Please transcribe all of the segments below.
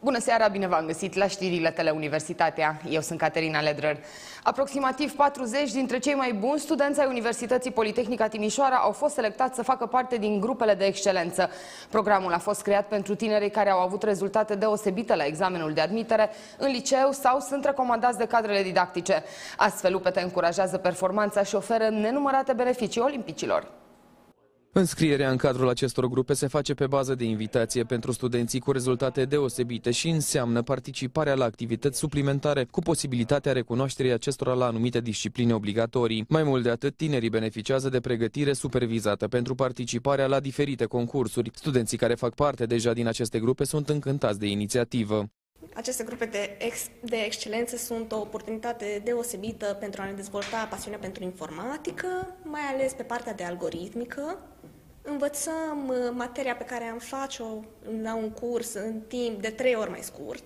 Bună seara, bine v-am găsit la știrile Teleuniversitatea. Eu sunt Caterina Ledrăr. Aproximativ 40 dintre cei mai buni studenți ai Universității Politehnica Timișoara au fost selectați să facă parte din grupele de excelență. Programul a fost creat pentru tinerii care au avut rezultate deosebite la examenul de admitere în liceu sau sunt recomandați de cadrele didactice. Astfel, UPT încurajează performanța și oferă nenumărate beneficii olimpicilor. Înscrierea în cadrul acestor grupe se face pe bază de invitație pentru studenții cu rezultate deosebite și înseamnă participarea la activități suplimentare cu posibilitatea recunoașterii acestora la anumite discipline obligatorii. Mai mult de atât, tinerii beneficiază de pregătire supervizată pentru participarea la diferite concursuri. Studenții care fac parte deja din aceste grupe sunt încântați de inițiativă. Aceste grupe de excelență sunt o oportunitate deosebită pentru a ne dezvolta pasiunea pentru informatică, mai ales pe partea de algoritmică. Învățăm materia pe care am face-o la un curs în timp de 3 ori mai scurt,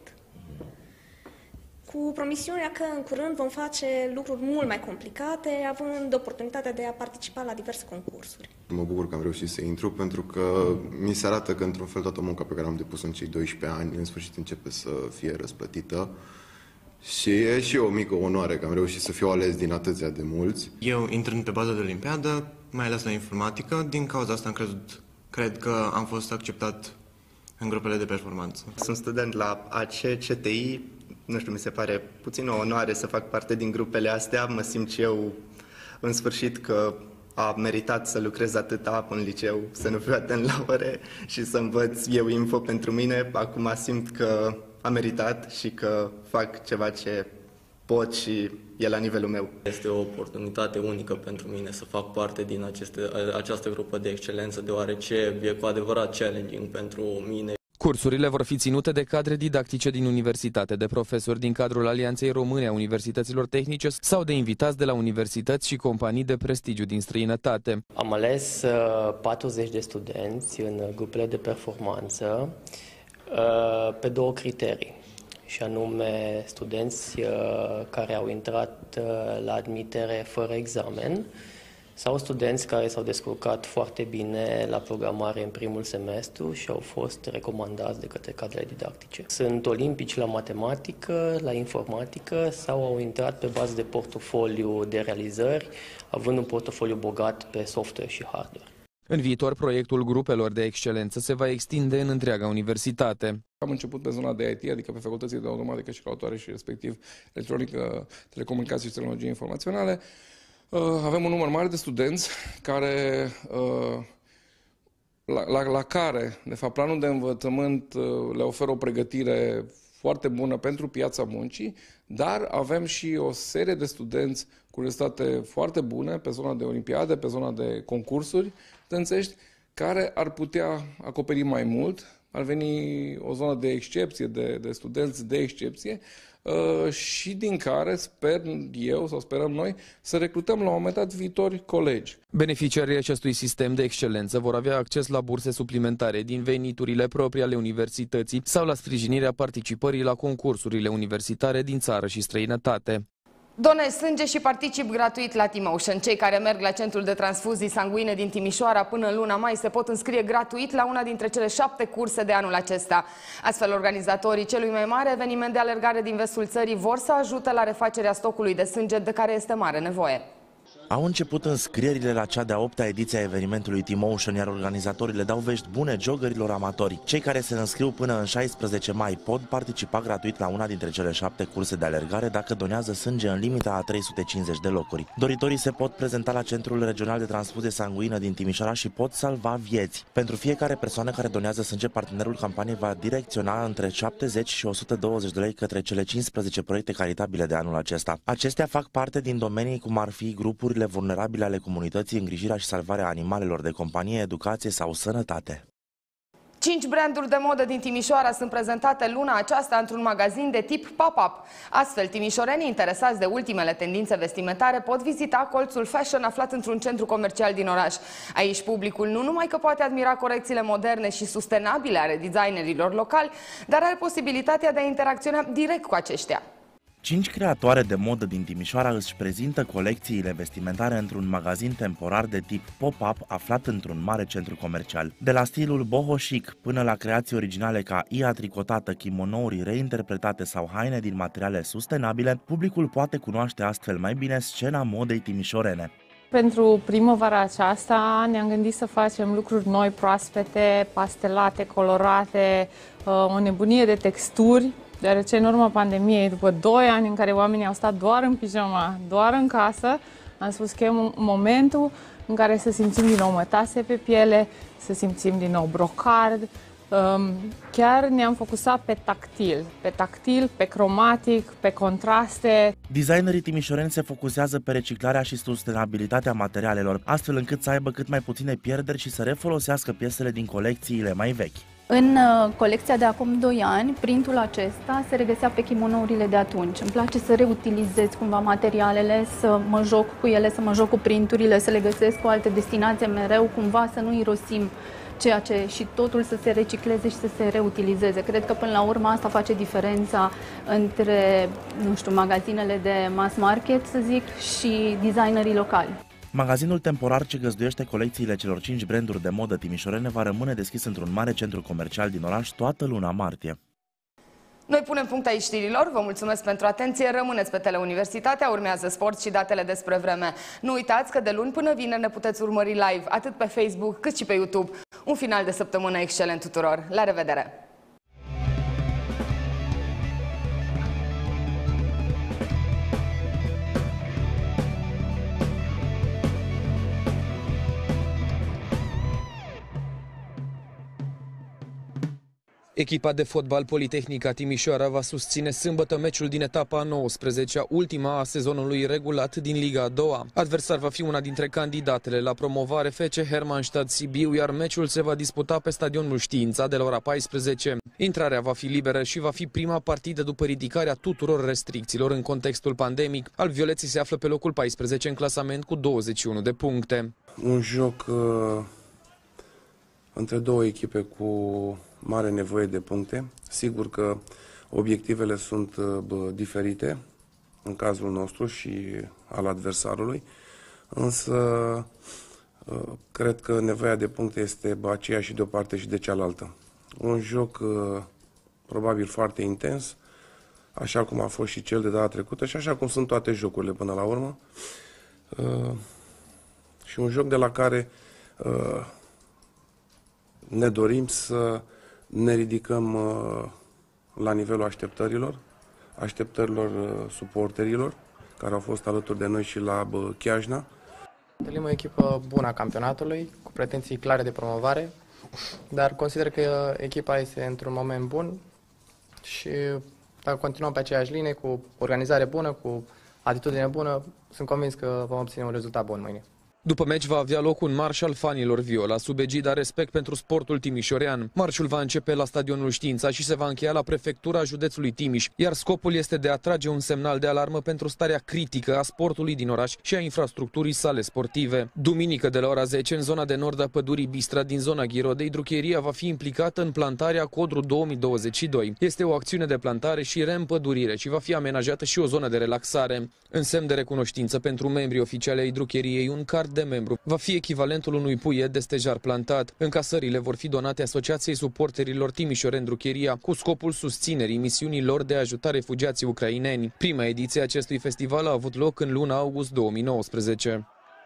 cu promisiunea că în curând vom face lucruri mult mai complicate, având oportunitatea de a participa la diverse concursuri. Mă bucur că am reușit să intru, pentru că mi se arată că, într-un fel, toată munca pe care am depus în cei 12 ani, în sfârșit începe să fie răsplătită. Și e și o mică onoare că am reușit să fiu ales din atâția de mulți. Eu, intrând pe bază de olimpiadă, mai ales la informatică, din cauza asta cred că am fost acceptat în grupele de performanță. Sunt student la ACCTI, nu știu, mi se pare puțin o onoare să fac parte din grupele astea. Mă simt și eu, în sfârșit, că a meritat să lucrez atâta în liceu, să nu fiu atent la ore și să învăț eu info pentru mine. Acum simt că a meritat și că fac ceva ce pot și e la nivelul meu. Este o oportunitate unică pentru mine să fac parte din această grupă de excelență, deoarece e cu adevărat challenging pentru mine. Cursurile vor fi ținute de cadre didactice din universitate, de profesori din cadrul Alianței Române a Universităților Tehnice sau de invitați de la universități și companii de prestigiu din străinătate. Am ales 40 de studenți în grupele de performanță pe 2 criterii, și anume studenți care au intrat la admitere fără examen sau studenți care s-au descurcat foarte bine la programare în primul semestru și au fost recomandați de către cadrele didactice. Sunt olimpici la matematică, la informatică sau au intrat pe bază de portofoliu de realizări, având un portofoliu bogat pe software și hardware. În viitor, proiectul grupelor de excelență se va extinde în întreaga universitate. Am început pe zona de IT, adică pe facultățile de automatică și calculatoare și respectiv electronică, telecomunicații și tehnologii informaționale. Avem un număr mare de studenți care, la care, de fapt, planul de învățământ le oferă o pregătire foarte bună pentru piața muncii, dar avem și o serie de studenți cu rezultate foarte bune pe zona de olimpiade, pe zona de concursuri studențești, care ar putea acoperi mai mult, ar veni o zonă de excepție, de studenți de excepție, și din care sper eu sau sperăm noi să recrutăm la un moment dat viitori colegi. Beneficiarii acestui sistem de excelență vor avea acces la burse suplimentare din veniturile proprii ale universității sau la sprijinirea participării la concursurile universitare din țară și străinătate. Donezi sânge și particip gratuit la T-Motion. Cei care merg la centrul de transfuzii sanguine din Timișoara până în luna mai se pot înscrie gratuit la una dintre cele 7 curse de anul acesta. Astfel, organizatorii celui mai mare eveniment de alergare din vestul țării vor să ajute la refacerea stocului de sânge de care este mare nevoie. Au început înscrierile la cea de-a 8-a ediție a evenimentului T-Motion, iar organizatorii le dau vești bune joggerilor amatori. Cei care se înscriu până în 16 mai pot participa gratuit la una dintre cele 7 curse de alergare dacă donează sânge în limita a 350 de locuri. Doritorii se pot prezenta la Centrul Regional de Transfuzie Sanguină din Timișoara și pot salva vieți. Pentru fiecare persoană care donează sânge, partenerul campaniei va direcționa între 70 și 120 de lei către cele 15 proiecte caritabile de anul acesta. Acestea fac parte din domenii cum ar fi grupurile vulnerabile ale comunității, îngrijirea și salvarea animalelor de companie, educație sau sănătate. 5 branduri de modă din Timișoara sunt prezentate luna aceasta într-un magazin de tip pop-up. Astfel, timișorenii interesați de ultimele tendințe vestimentare pot vizita colțul fashion aflat într-un centru comercial din oraș. Aici, publicul nu numai că poate admira corecțiile moderne și sustenabile ale designerilor locali, dar are posibilitatea de a interacționa direct cu aceștia. 5 creatoare de modă din Timișoara își prezintă colecțiile vestimentare într-un magazin temporar de tip pop-up aflat într-un mare centru comercial. De la stilul boho chic până la creații originale ca ia tricotată, kimonouri reinterpretate sau haine din materiale sustenabile, publicul poate cunoaște astfel mai bine scena modei timișorene. Pentru primăvara aceasta ne-am gândit să facem lucruri noi, proaspete, pastelate, colorate, o nebunie de texturi, deoarece în urma pandemiei, după 2 ani în care oamenii au stat doar în pijama, doar în casă, am spus că e momentul în care să simțim din nou mătase pe piele, să simțim din nou brocard. Chiar ne-am focusat pe tactil, pe cromatic, pe contraste. Designerii timișoreni se focusează pe reciclarea și sustenabilitatea materialelor, astfel încât să aibă cât mai puține pierderi și să refolosească piesele din colecțiile mai vechi. În colecția de acum 2 ani, printul acesta se regăsea pe kimonourile de atunci. Îmi place să reutilizez cumva materialele, să mă joc cu ele, să mă joc cu printurile, să le găsesc cu alte destinații mereu, cumva să nu irosim ceea ce și totul să se recicleze și să se reutilizeze. Cred că până la urmă asta face diferența între, nu știu, magazinele de mass market, să zic, și designerii locali. Magazinul temporar ce găzduiește colecțiile celor 5 branduri de modă timișorene va rămâne deschis într-un mare centru comercial din oraș toată luna martie. Noi punem punct aici știrilor, vă mulțumesc pentru atenție, rămâneți pe Teleuniversitatea, urmează sport și datele despre vreme. Nu uitați că de luni până vineri ne puteți urmări live, atât pe Facebook cât și pe YouTube. Un final de săptămână excelent tuturor! La revedere! Echipa de fotbal Politehnica Timișoara va susține sâmbătă meciul din etapa 19-a, ultima a sezonului regulat din Liga a 2-a. Adversar va fi una dintre candidatele la promovare FC Hermannstadt Sibiu, iar meciul se va disputa pe stadionul Știința de la ora 14. Intrarea va fi liberă și va fi prima partidă după ridicarea tuturor restricțiilor în contextul pandemic. Alvioleții se află pe locul 14 în clasament cu 21 de puncte. Un joc între două echipe cu mare nevoie de puncte. Sigur că obiectivele sunt diferite în cazul nostru și al adversarului, însă cred că nevoia de puncte este aceeași și de o parte și de cealaltă. Un joc probabil foarte intens, așa cum a fost și cel de data trecută și așa cum sunt toate jocurile până la urmă. Și un joc de la care ne dorim să ne ridicăm la nivelul așteptărilor suporterilor care au fost alături de noi și la Chiajna. Întâlnim o echipă bună a campionatului, cu pretenții clare de promovare, dar consider că echipa este într-un moment bun și dacă continuăm pe aceeași linie, cu organizare bună, cu atitudine bună, sunt convins că vom obține un rezultat bun mâine. După meci va avea loc un marș al fanilor viola, sub egida Respect pentru sportul timișorean. Marșul va începe la stadionul Știința și se va încheia la prefectura județului Timiș, iar scopul este de a trage un semnal de alarmă pentru starea critică a sportului din oraș și a infrastructurii sale sportive. Duminică de la ora 10, în zona de nord a pădurii Bistra din zona Ghirodei, Drucheria va fi implicată în plantarea Codru 2022. Este o acțiune de plantare și reîmpădurire și va fi amenajată și o zonă de relaxare. În semn de recunoștință pentru membrii oficiali ai Drucheriei, un card de membru va fi echivalentul unui puiet de stejar plantat. Încasările vor fi donate Asociației Suporterilor Timișoreni Drucheria cu scopul susținerii misiunii lor de a ajuta refugiații ucraineni. Prima ediție a acestui festival a avut loc în luna august 2019.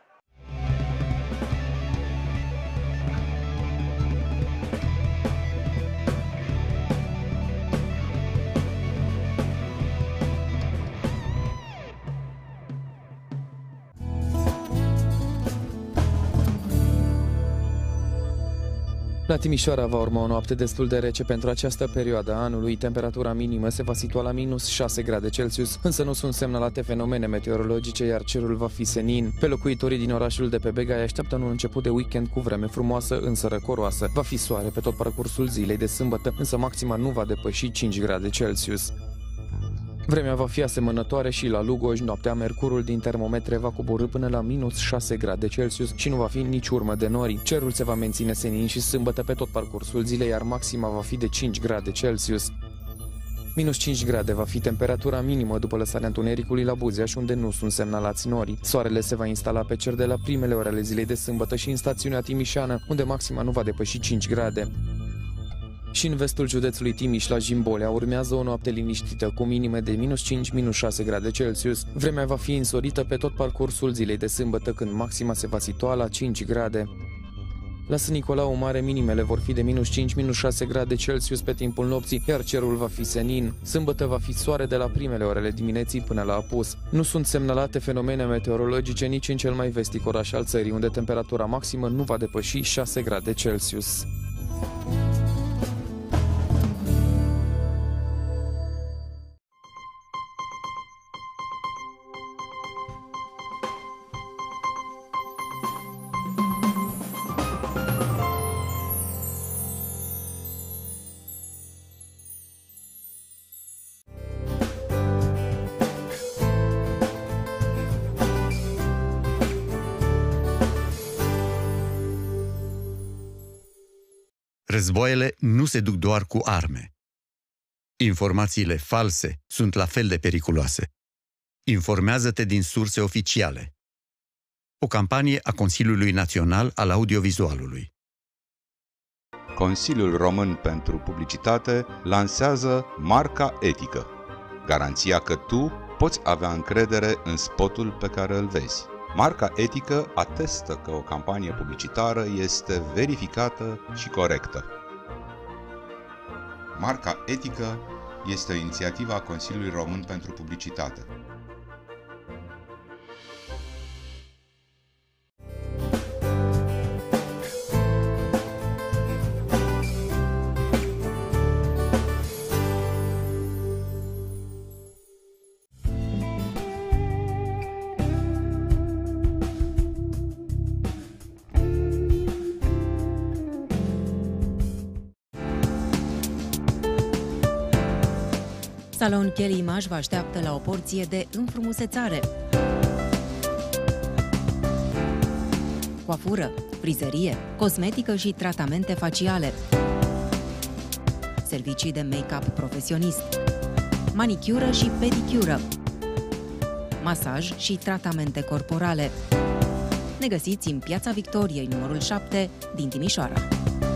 La Timișoara va urma o noapte destul de rece pentru această perioadă a anului. Temperatura minimă se va situa la minus 6 grade Celsius, însă nu sunt semnalate fenomene meteorologice, iar cerul va fi senin. Pe locuitorii din orașul de pe Begai așteaptă un început de weekend cu vreme frumoasă, însă răcoroasă. Va fi soare pe tot parcursul zilei de sâmbătă, însă maxima nu va depăși 5 grade Celsius. Vremea va fi asemănătoare și la Lugoj. Noaptea mercurul din termometre va coborî până la minus 6 grade Celsius și nu va fi nici urmă de nori. Cerul se va menține senin și sâmbătă pe tot parcursul zilei, iar maxima va fi de 5 grade Celsius. Minus 5 grade va fi temperatura minimă după lăsarea întunericului la Buzeaș, unde nu sunt semnalați nori. Soarele se va instala pe cer de la primele ore ale zilei de sâmbătă și în stațiunea Timișeană, unde maxima nu va depăși 5 grade. Și în vestul județului Timiș, la Jimbolea, urmează o noapte liniștită, cu minime de minus 5, minus 6 grade Celsius. Vremea va fi însorită pe tot parcursul zilei de sâmbătă, când maxima se va situa la 5 grade. La Sân Nicolau Mare, minimele vor fi de minus 5, minus 6 grade Celsius pe timpul nopții, iar cerul va fi senin. Sâmbătă va fi soare de la primele orele dimineții până la apus. Nu sunt semnalate fenomene meteorologice nici în cel mai vestic oraș al țării, unde temperatura maximă nu va depăși 6 grade Celsius. Războaiele nu se duc doar cu arme. Informațiile false sunt la fel de periculoase. Informează-te din surse oficiale. O campanie a Consiliului Național al Audiovizualului. Consiliul Român pentru Publicitate lansează Marca Etică. Garanția că tu poți avea încredere în spotul pe care îl vezi. Marca Etică atestă că o campanie publicitară este verificată și corectă. Marca Etică este o inițiativă a Consiliului Român pentru Publicitate. Salon Kelly Image vă așteaptă la o porție de înfrumusețare. Coafură, frizerie, cosmetică și tratamente faciale. Servicii de make-up profesionist. Manicură și pedicură. Masaj și tratamente corporale. Ne găsiți în Piața Victoriei, numărul 7, din Timișoara.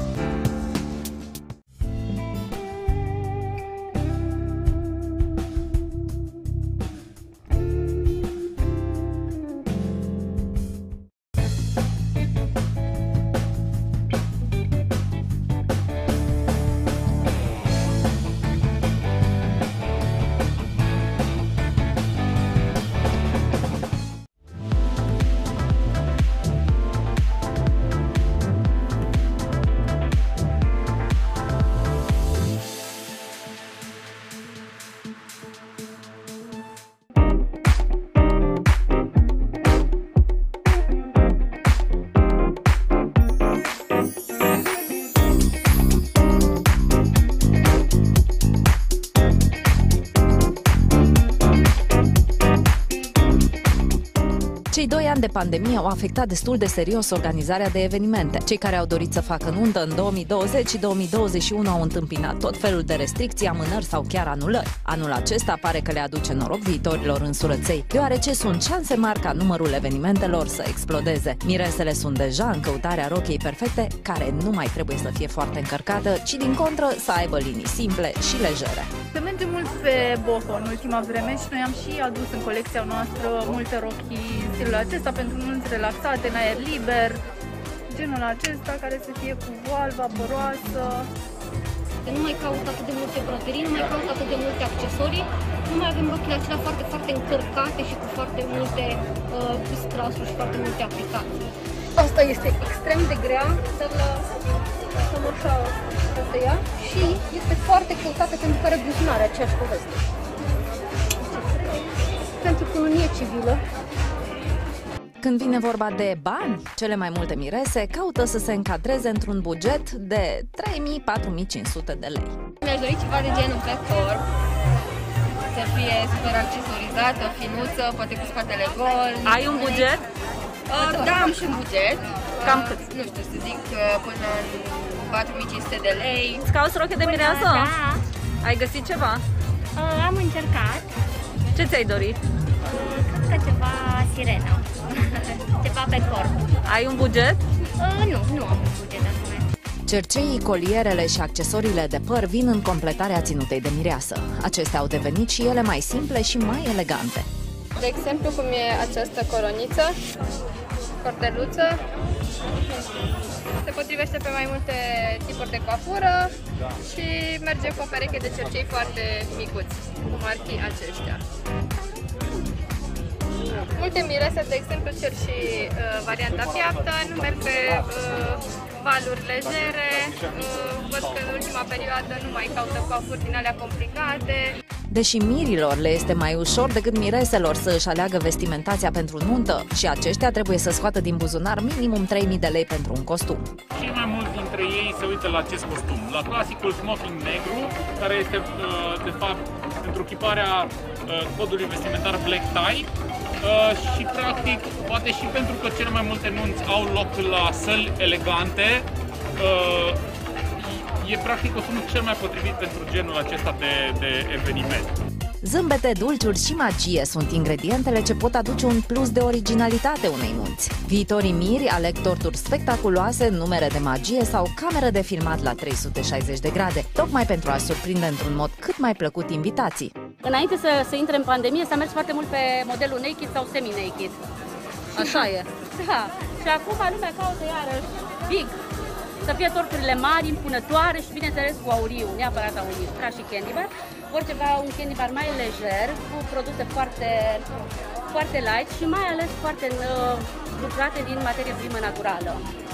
Cei 2 ani de pandemie au afectat destul de serios organizarea de evenimente. Cei care au dorit să facă nuntă în 2020 și 2021 au întâmpinat tot felul de restricții, amânări sau chiar anulări. Anul acesta pare că le aduce noroc viitorilor însurăței, deoarece sunt șanse mari ca numărul evenimentelor să explodeze. Miresele sunt deja în căutarea rochiei perfecte, care nu mai trebuie să fie foarte încărcată, ci din contră să aibă linii simple și legere. Se merge mult pe boho în ultima vreme și noi am și adus în colecția noastră multe rochii în stilul acesta pentru nunți relaxate, în aer liber, genul acesta care să fie cu voal, vaporoasă. Nu mai caut atât de multe broderii, nu mai caut atât de multe accesorii, nu mai avem rochile acelea foarte, foarte încărcate și cu foarte multe strasuri și foarte multe aplicații. Asta este extrem de grea să-l așa să ia și este foarte căutată pentru că are buzunare, aceeași poveste. Pentru că nu e civilă. Când vine vorba de bani, cele mai multe mirese caută să se încadreze într-un buget de 3.000-4.500 de lei. Mi-aș dori ceva de genul pe corp, să fie super accesorizată, finuță, poate cu spatele gol. Ai un buget? Da, am și un buget. Cam cât? Nu știu, să zic până în 4.500 de lei. Îți cauți roche de mireasă? Da. Ai găsit ceva? Am încercat. Ce ți-ai dorit? Cred că ceva sirenă. Ceva pe corp. Ai un buget? Nu am un buget acum. Cerceii, colierele și accesoriile de păr vin în completarea ținutei de mireasă. Acestea au devenit și ele mai simple și mai elegante. De exemplu, cum e această coroniță, cordeluță, se potrivește pe mai multe tipuri de coafură și merge cu o pereche de cercei foarte micuți, cum ar fi aceștia. Multe mirese, de exemplu, cer și varianta piaptă, nu merg pe valuri legere, văd că în ultima perioadă nu mai caută coafuri din alea complicate. Deși mirilor le este mai ușor decât mireselor să își aleagă vestimentația pentru nuntă, și aceștia trebuie să scoată din buzunar minimum 3.000 de lei pentru un costum. Cei mai mulți dintre ei se uită la acest costum, la clasicul smoking negru, care este, de fapt, pentru chiparea codului vestimentar black tie și, practic, poate și pentru că cele mai multe nunți au loc la săli elegante, e practic costumul cel mai potrivit pentru genul acesta de eveniment. Zâmbete, dulciuri și magie sunt ingredientele ce pot aduce un plus de originalitate unei nunți. Viitorii miri aleg torturi spectaculoase, numere de magie sau cameră de filmat la 360 de grade, tocmai pentru a surprinde într-un mod cât mai plăcut invitații. Înainte să intre în pandemie, s-a mers foarte mult pe modelul naked sau semi-naked. Așa e. Da. Și acum lumea caută iarăși big. Să fie torturile mari, impunătoare și, bineînțeles, cu auriu, neapărat auriu, ca și candy bar. Vor ceva, un candy bar mai lejer, cu produse foarte, foarte light și mai ales foarte lucrate din materie primă naturală.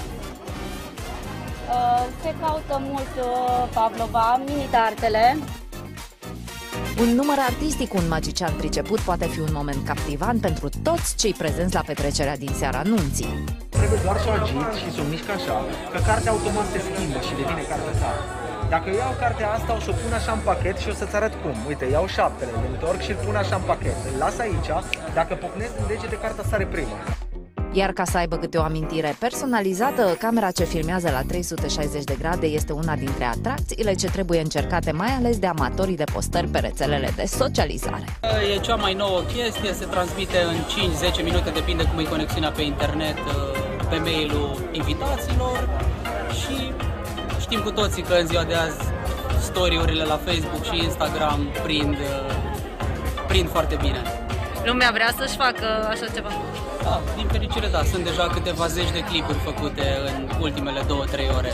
Se caută mult pavlova, mini-tartele. Un număr artistic, un magician priceput, poate fi un moment captivant pentru toți cei prezenți la petrecerea din seara nunții. Trebuie doar să o agiți și să o mișc așa, că cartea automat se schimbă și devine cartea ta. Dacă eu iau cartea asta, o să o pun așa în pachet și o să-ți arăt cum. Uite, iau 7, îl întorc și îl pun așa în pachet. Îl las aici, dacă pocnesc în degete, cartea sare prima. Iar ca să aibă câte o amintire personalizată, camera ce filmează la 360 de grade este una dintre atracțiile ce trebuie încercate mai ales de amatorii de postări pe rețelele de socializare. E cea mai nouă chestie, se transmite în 5-10 minute, depinde cum e conexiunea pe internet, pe mail-ul invitaților și știm cu toții că în ziua de azi story-urile la Facebook și Instagram prind foarte bine. Lumea vrea să-și facă așa ceva. Da, din fericire da, sunt deja câteva zeci de clipuri făcute în ultimele 2-3 ore.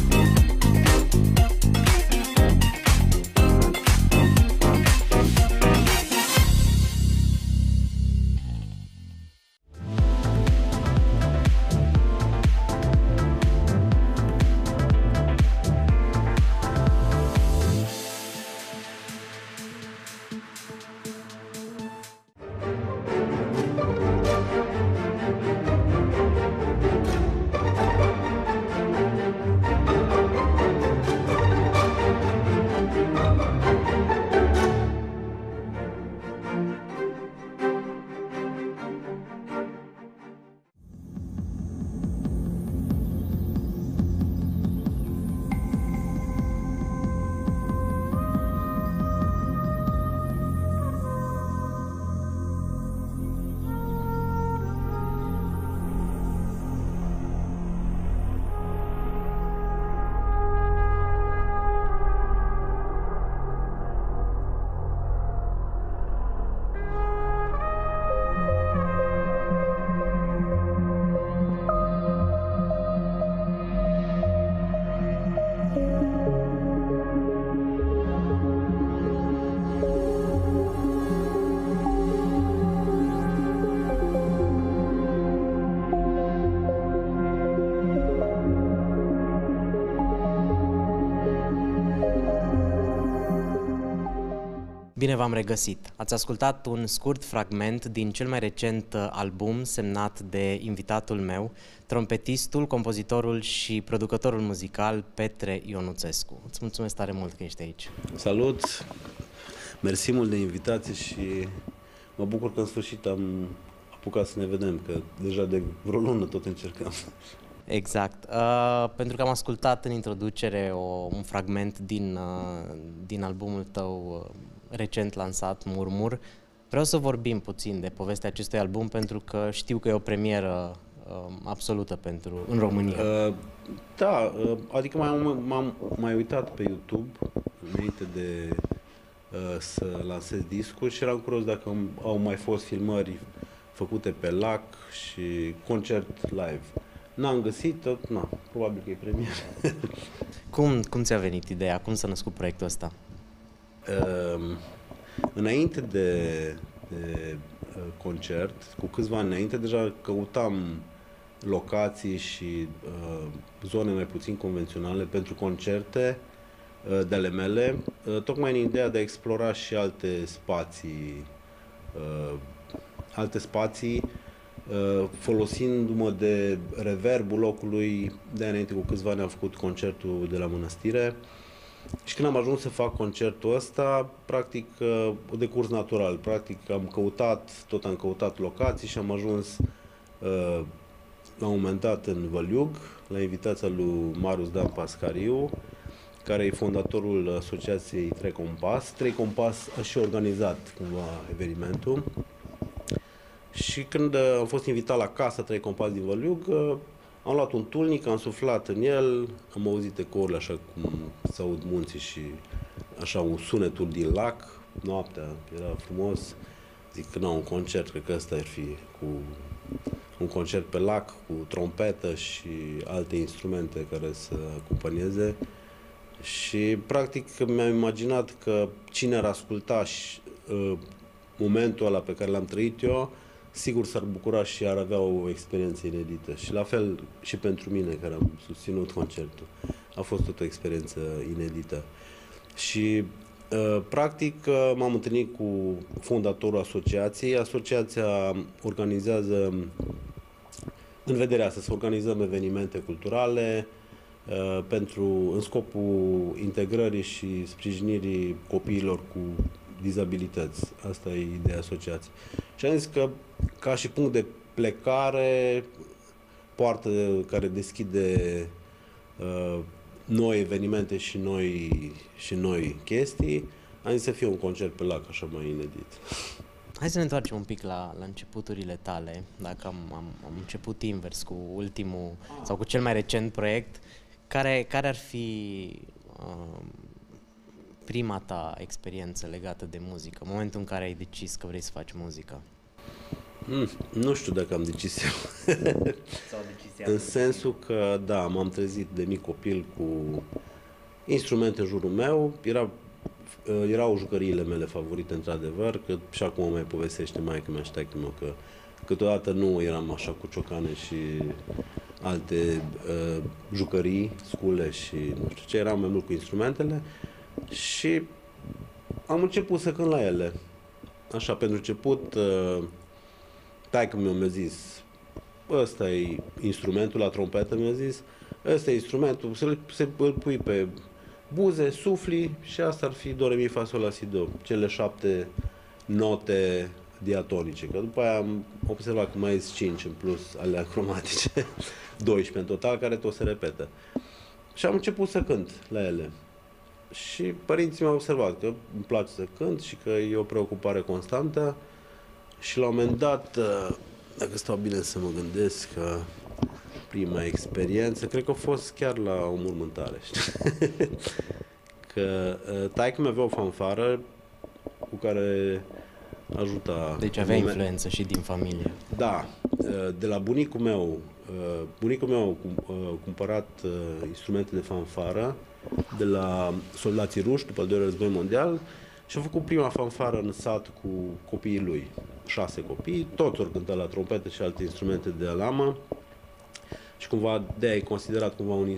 Bine v-am regăsit! Ați ascultat un scurt fragment din cel mai recent album semnat de invitatul meu, trompetistul, compozitorul și producătorul muzical Petre Ionuțescu. Îți mulțumesc tare mult că ești aici! Salut! Mersi mult de invitație și mă bucur că în sfârșit am apucat să ne vedem, că deja de vreo lună tot încercăm. Exact. Pentru că am ascultat în introducere un fragment din albumul tău recent lansat, Murmur. Vreau să vorbim puțin de povestea acestui album pentru că știu că e o premieră absolută în România. Da, adică m-am mai uitat pe YouTube înainte de să lansez discul și eram curios dacă au mai fost filmări făcute pe lac și concert live. N-am găsit, probabil că e premieră. Cum ți-a venit ideea? Cum s-a născut proiectul ăsta? Înainte de concert, cu câțiva ani înainte, deja căutam locații și zone mai puțin convenționale pentru concerte de ale mele, tocmai în ideea de a explora și alte spații, folosindu-mă de reverbul locului. De înainte, cu câțiva ani, am făcut concertul de la Mănăstire și când am ajuns să fac concertul ăsta, practic, o decurs natural. Practic, am căutat locații și am ajuns la un moment dat în Văliug, la invitația lui Marius Dan Pascariu, care e fondatorul asociației 3 Compas. 3 Compas a și organizat cumva evenimentul. Și când am fost invitat la casa 3 Compas din Văliug, am luat un tulnic, am suflat în el, am auzit ecourile așa cum se aud munții și așa un sunetul din lac, noaptea, era frumos. Zic că un concert, cred că ăsta ar fi, cu un concert pe lac, cu trompetă și alte instrumente care să acompanieze. Și practic mi-am imaginat că cine ar asculta și momentul ăla pe care l-am trăit eu, sigur s-ar bucura și ar avea o experiență inedită. Și la fel și pentru mine, care am susținut concertul. A fost tot o experiență inedită. Și practic m-am întâlnit cu fondatorul asociației. Asociația organizează, în vederea asta, să organizăm evenimente culturale în scopul integrării și sprijinirii copiilor cu dizabilități. Asta e ideea asociației. Și am zis că, ca și punct de plecare, poartă care deschide noi evenimente și noi chestii, am zis să fie un concert pe lac, așa mai inedit. Hai să ne întoarcem un pic la începuturile tale, dacă am început invers cu ultimul sau cu cel mai recent proiect. Care ar fi prima ta experiență legată de muzică, momentul în care ai decis că vrei să faci muzică? Nu știu dacă am decis eu. În sensul că, da, m-am trezit de mic copil cu instrumente în jurul meu. Erau jucăriile mele favorite, într-adevăr, că și acum mai povestește maică-mea și taică-mea că câteodată nu eram așa cu ciocane și alte jucării, scule și nu știu ce, eram mai mult cu instrumentele și am început să cânt la ele. Așa, pentru început, taică-mi mi-a zis, ăsta e instrumentul, la trompetă mi-a zis, ăsta e instrumentul, îl pui pe buze, sufli și asta ar fi do, re, mi, fa, sol, la, si, do, cele 7 note diatonice, că după aia am observat că mai sunt 5 în plus alea cromatice, 12 în total, care tot se repetă. Și am început să cânt la ele. Și părinții mi-au observat că îmi place să cânt și că e o preocupare constantă și la un moment dat, dacă stau bine să mă gândesc, că prima experiență, cred că a fost chiar la o mormântare. Că taică-mi avea o fanfară cu care ajuta. Deci avea influență și din familie. Da, de la bunicul meu. Bunicul meu a cumpărat instrumente de fanfară de la soldații ruși după al doilea război mondial și a făcut prima fanfară în sat cu copiii lui. 6 copii, toți au cântat la trompetă și alte instrumente de alamă și cumva de-aia e considerat cumva un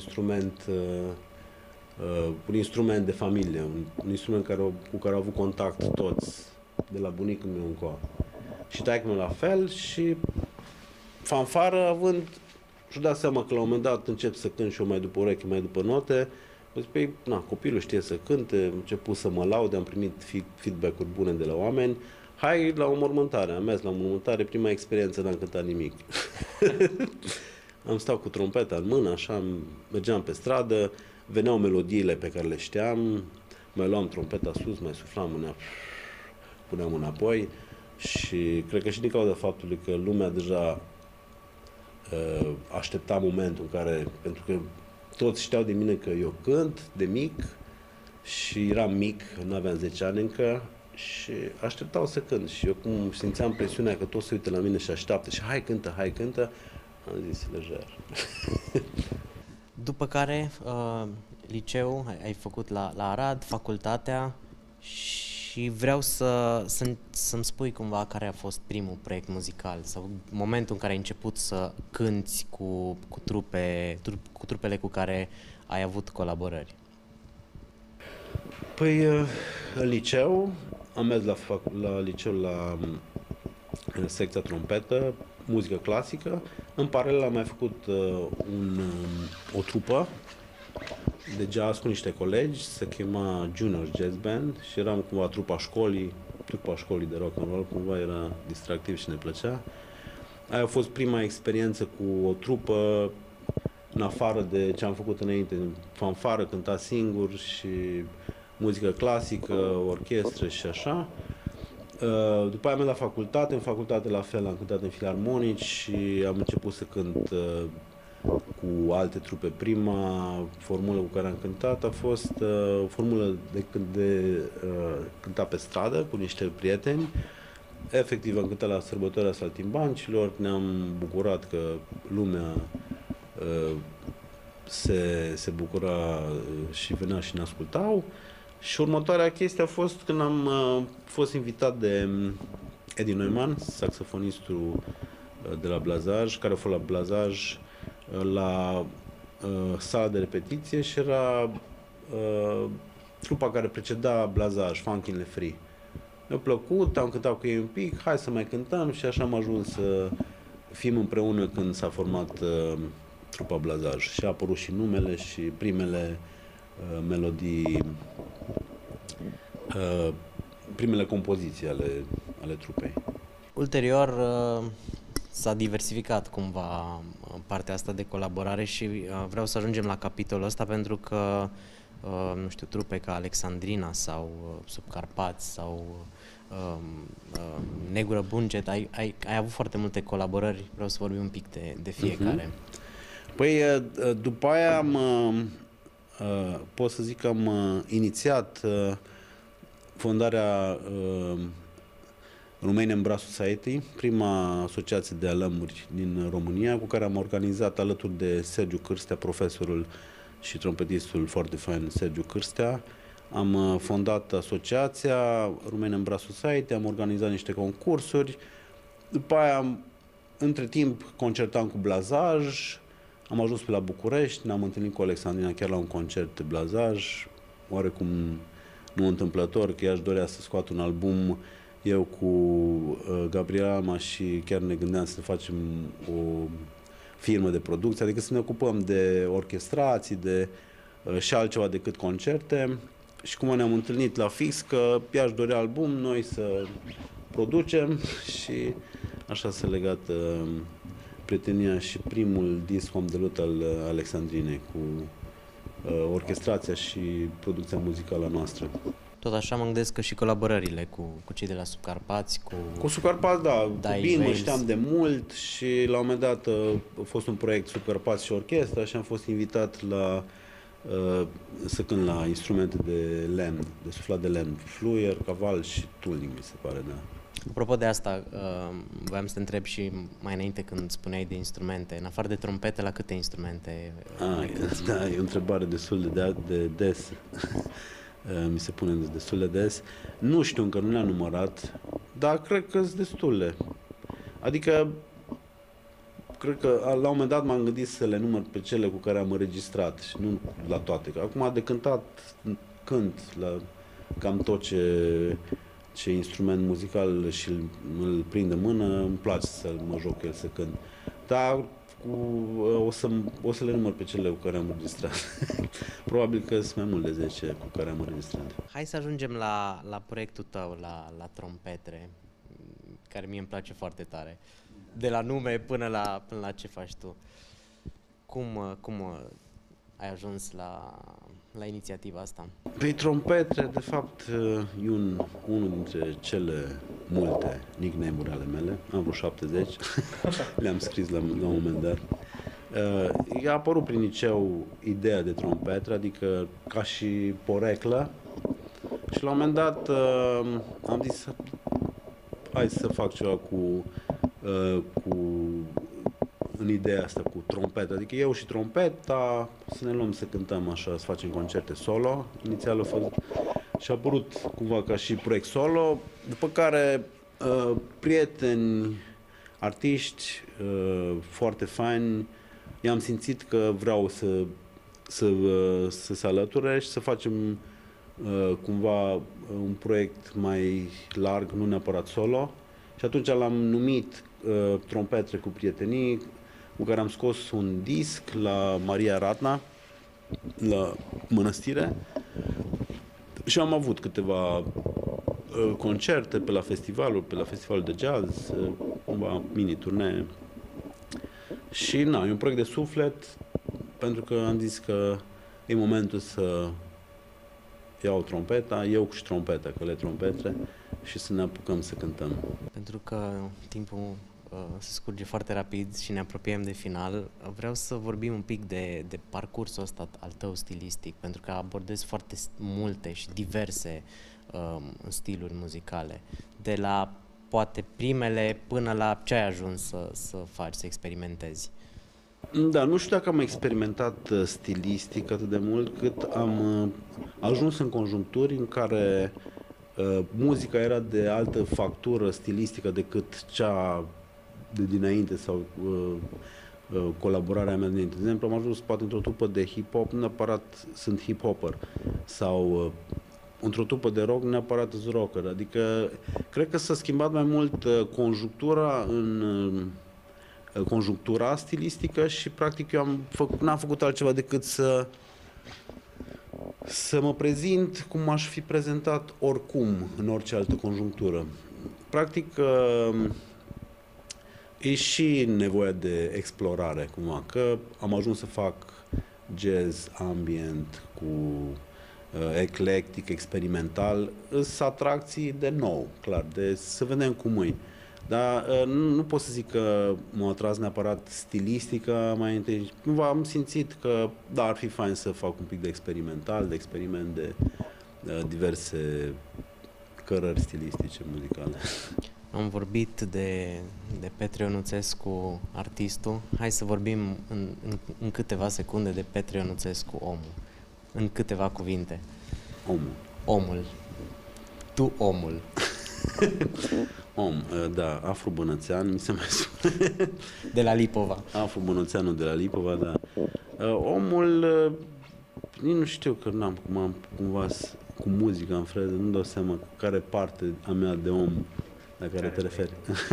instrument de familie, un instrument cu care au avut contact toți, de la bunicul meu încoa. Și taică-mă la fel și fanfară având, și-o dat seama că la un moment dat încep să cânt și eu mai după ureche, mai după note. Păi, copilul știe să cânte, am început să mă laude, am primit feedback-uri bune de la oameni. Hai la o mormântare, am mers la o mormântare, prima experiență, n-am cântat nimic. Am stat cu trompeta în mână, așa, mergeam pe stradă, veneau melodiile pe care le știam, mai luam trompeta sus, mai suflam, puneam înapoi și cred că și din cauza faptului că lumea deja aștepta momentul în care, pentru că toți știau de mine că eu cânt de mic și eram mic, nu aveam 10 ani încă și așteptau să cânt și eu cum simțeam presiunea că toți se uită la mine și așteaptă și hai cântă, am zis lejer. După care, liceu, ai făcut la Arad, facultatea și vreau să-mi spui cumva care a fost primul proiect muzical sau momentul în care ai început să cânti cu trupele cu care ai avut colaborări. Păi, în liceu, am mers la liceu la secția trompetă, muzică clasică. În paralel am mai făcut o trupă de jazz cu niște colegi, se chema Junior Jazz Band și eram cumva trupa școlii de rock and roll, cumva era distractiv și ne plăcea. Aia a fost prima experiență cu o trupă, în afară de ce am făcut înainte, fanfară, cânta singur și muzică clasică, orchestră și așa. După aia am mers la facultate, în facultate la fel am cântat în filarmonici și am început să cânt cu alte trupe. Prima formulă cu care am cântat a fost o formulă de cânta pe stradă cu niște prieteni. Efectiv am cântat la sărbătoarea Saltimbancilor, ne-am bucurat că lumea se bucura și venea și ne ascultau. Și următoarea chestie a fost când am fost invitat de Edi Neumann, saxofonistul de la Blazaj, care a fost la Blazaj la sala de repetiție și era trupa care preceda Blazaj, Funk in Le Free. Mi-a plăcut, am cântat cu ei un pic, hai să mai cântăm și așa am ajuns să fim împreună când s-a format trupa Blazaj. Și a apărut și numele și primele melodii, primele compoziții ale trupei. Ulterior s-a diversificat cumva partea asta de colaborare și vreau să ajungem la capitolul ăsta pentru că, nu știu, trupe ca Alexandrina sau Subcarpați sau Negură Bunget, ai avut foarte multe colaborări, vreau să vorbim un pic de fiecare. Păi, după aia pot să zic că am inițiat fondarea Romanian Brass Society, prima asociație de alămuri din România, cu care am organizat alături de Sergiu Cârstea, profesorul și trompetistul foarte fain Sergiu Cârstea. Am fondat asociația Romanian Brass Society, am organizat niște concursuri, după aia, între timp, concertam cu Blazaj, am ajuns pe la București, ne-am întâlnit cu Alexandrina chiar la un concert de Blazaj, oarecum nu întâmplător, că ea își dorea să scoată un album, eu cu Gabriel Alma și chiar ne gândeam să facem o firmă de producție, adică să ne ocupăm de orchestrații, de și altceva decât concerte. Și cum ne-am întâlnit la fix, că ea își dorea album, noi să producem și așa s-a legat prietenia și primul disc Om de Lut al Alexandrinei cu orchestrația și producția muzicală a noastră. Tot așa mă gândesc că și colaborările cu cei de la Subcarpați, cu Subcarpați, da, cu Bin mă știam de mult și la un moment dat a fost un proiect Subcarpați și orchestra și am fost invitat să cânt la instrumente de lemn, de suflat de lemn, fluier, caval și tulning, mi se pare, da. Apropo de asta, voiam să te întreb și mai înainte când spuneai de instrumente, în afară de trompete, la câte instrumente? Da, e o întrebare destul de des. Mi se pune destul de des. Nu știu, încă nu le-am numărat, dar cred că sunt destule. Adică, cred că la un moment dat m-am gândit să le număr pe cele cu care am înregistrat și nu la toate. Acum de cântat cânt la cam tot ce instrument muzical și îl prind în mână, îmi place să mă joc el să cânt. Dar o să le număr pe cele cu care am înregistrat. Probabil că sunt mai mult de 10 cu care am înregistrat. Hai să ajungem la proiectul tău, la trompetre, care mie îmi place foarte tare. De la nume până la ce faci tu. ai ajuns la inițiativa asta? Păi trompetre, de fapt, e unul dintre cele multe nickname-uri ale mele. Am vreo 70, le-am scris la un moment dat. I-a apărut prin liceu ideea de trompetre, adică ca și poreclă. Și la un moment dat am zis, hai să fac ceva în ideea asta cu trompeta, adică eu și trompeta, să ne luăm să cântăm așa, să facem concerte solo. Inițial a fost și a apărut cumva ca și proiect solo, după care prieteni, artiști foarte faini, i-am simțit că vreau să se alăture și să facem cumva un proiect mai larg, nu neapărat solo. Și atunci l-am numit Trompetre cu prietenii, cu care am scos un disc la Maria Ratna, la Mănăstire, și am avut câteva concerte pe la festivalul de jazz, cumva mini-turnee. Și e un proiect de suflet, pentru că am zis că e momentul să iau trompeta, eu și trompeta, că le trompetre, și să ne apucăm să cântăm. Pentru că timpul se scurge foarte rapid și ne apropiem de final, vreau să vorbim un pic de parcursul ăsta al tău stilistic, pentru că abordezi foarte multe și diverse stiluri muzicale, de la poate primele până la ce ai ajuns să faci, să experimentezi. Da, nu știu dacă am experimentat stilistic atât de mult, cât am ajuns în conjuncturi în care muzica era de altă factură stilistică decât cea de dinainte sau colaborarea mea dinainte. De exemplu, am ajuns poate într-o trupă de hip-hop, nu neapărat sunt hip-hopper, sau într-o trupă de rock, nu neapărat sunt rocker. Adică, cred că s-a schimbat mai mult conjunctura stilistică și, practic, eu n-am făcut altceva decât să mă prezint cum aș fi prezentat oricum, în orice altă conjunctură. Practic, e și nevoia de explorare, cumva, că am ajuns să fac jazz, ambient, cu eclectic, experimental, sunt atracții de nou, clar, de să vedem cum e. Dar nu pot să zic că m-a atras neapărat stilistică mai întâi. Cumva am simțit că da, ar fi fain să fac un pic de experimental, de experiment de diverse cărări stilistice, muzicale. Am vorbit de Petre Ionuțescu, artistul. Hai să vorbim în câteva secunde de Petre Ionuțescu, omul. În câteva cuvinte. Omul. Tu omul. Da, afro-bănățean, mi se mai spune. De la Lipova. Afro-bănățeanul de la Lipova, da. Omul, nu știu că n-am cumva cu muzica în freză, nu dau seama care parte a mea de om la care te referi.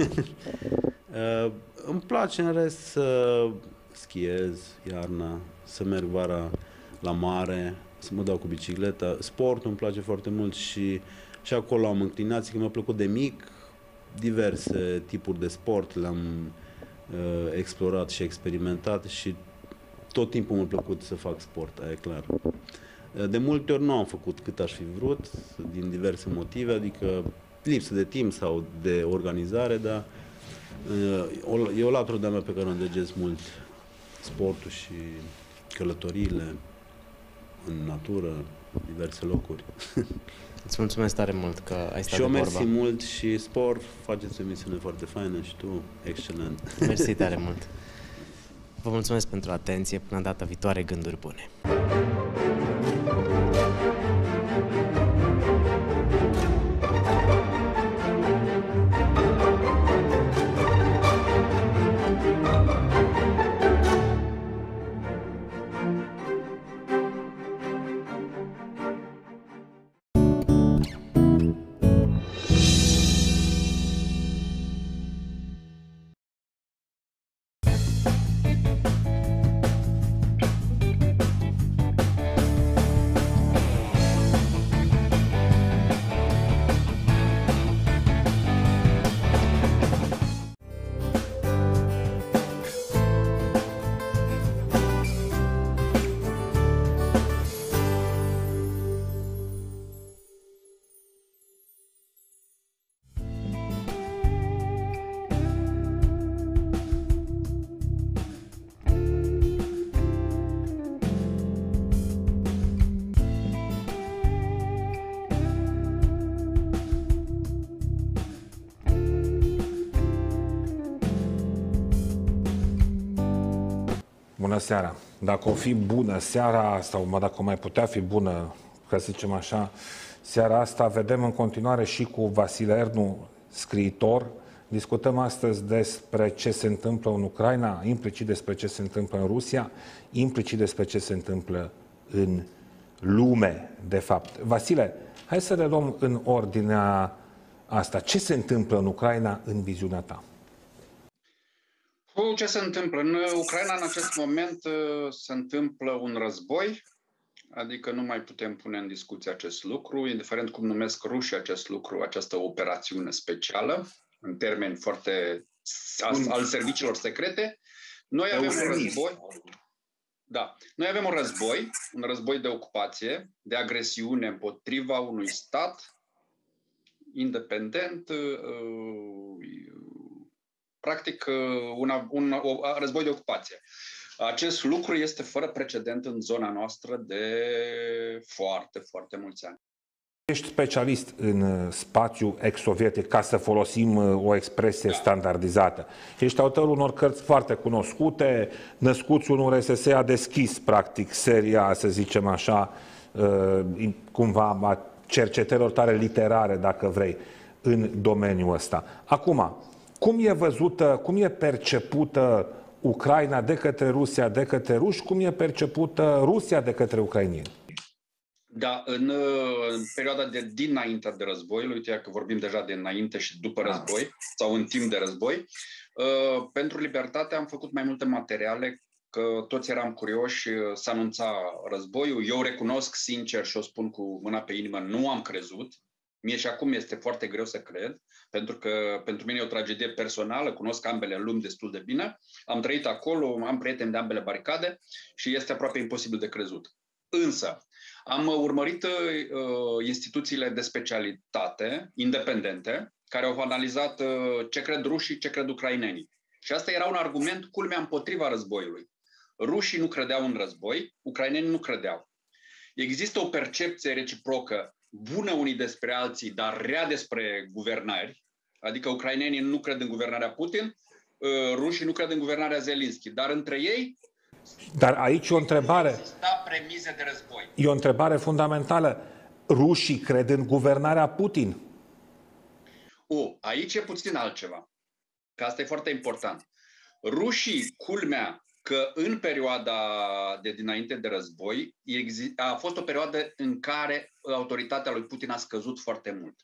Îmi place în rest să schiez iarna, să merg vara la mare, să mă dau cu bicicleta. Sportul îmi place foarte mult și acolo am înclinații, că mi-a plăcut de mic. Diverse tipuri de sport le-am explorat și experimentat și tot timpul mi-a plăcut să fac sport, aia e clar. De multe ori nu am făcut cât aș fi vrut, din diverse motive, adică lipsă de timp sau de organizare, dar e o latură de-a mea pe care o îndrăgesc mult, sportul și călătoriile în natură, diverse locuri. Îți mulțumesc tare mult că ai stat de vorba. Și eu mersi mult și Spor, faceți o emisiune foarte faină și tu, excelent. Mersi tare mult. Vă mulțumesc pentru atenție, până data viitoare, gânduri bune. seara. Dacă o fi bună seara, sau dacă o mai putea fi bună, ca să zicem așa, seara asta, vedem în continuare și cu Vasile Ernu, scriitor. Discutăm astăzi despre ce se întâmplă în Ucraina, implicit despre ce se întâmplă în Rusia, implicit despre ce se întâmplă în lume, de fapt. Vasile, hai să le luăm în ordinea asta. Ce se întâmplă în Ucraina în viziunea ta? Ce se întâmplă? În Ucraina în acest moment se întâmplă un război, adică nu mai putem pune în discuție acest lucru, indiferent cum numesc rușii acest lucru, această operațiune specială, în termeni foarte al serviciilor secrete. Noi avem un război. Da. Noi avem un război de ocupație, de agresiune împotriva unui stat independent, practic un război de ocupație. Acest lucru este fără precedent în zona noastră de foarte, foarte mulți ani. Ești specialist în spațiu ex-sovietic, ca să folosim o expresie standardizată. Ești autorul unor cărți foarte cunoscute, Născuți un URSS a deschis, practic, seria, să zicem așa, cumva a cercetărilor tale literare, dacă vrei, în domeniul ăsta. Acum, cum e văzută, cum e percepută Ucraina de către Rusia, de către ruși, cum e percepută Rusia de către ucrainieni? Da, în perioada de dinainte de război, uite că vorbim deja de înainte și după război, sau în timp de război, pentru Libertate am făcut mai multe materiale, că toți eram curioși să anunța războiul. Eu recunosc sincer și o spun cu mâna pe inimă, nu am crezut. Mie și acum este foarte greu să cred, pentru că pentru mine e o tragedie personală, cunosc ambele lumi destul de bine, am trăit acolo, am prieteni de ambele baricade și este aproape imposibil de crezut. Însă, am urmărit instituțiile de specialitate independente care au analizat ce cred rușii, ce cred ucrainenii. Și asta era un argument culmea împotriva războiului. Rușii nu credeau în război, ucrainenii nu credeau. Există o percepție reciprocă bună unii despre alții, dar rea despre guvernări, adică ucrainenii nu cred în guvernarea Putin, rușii nu cred în guvernarea Zelenski, dar între ei Dar aici e o întrebare. exista premize de război. E o întrebare fundamentală. Rușii cred în guvernarea Putin? Aici e puțin altceva, că asta e foarte important. Rușii, culmea că în perioada de dinainte de război a fost o perioadă în care autoritatea lui Putin a scăzut foarte mult.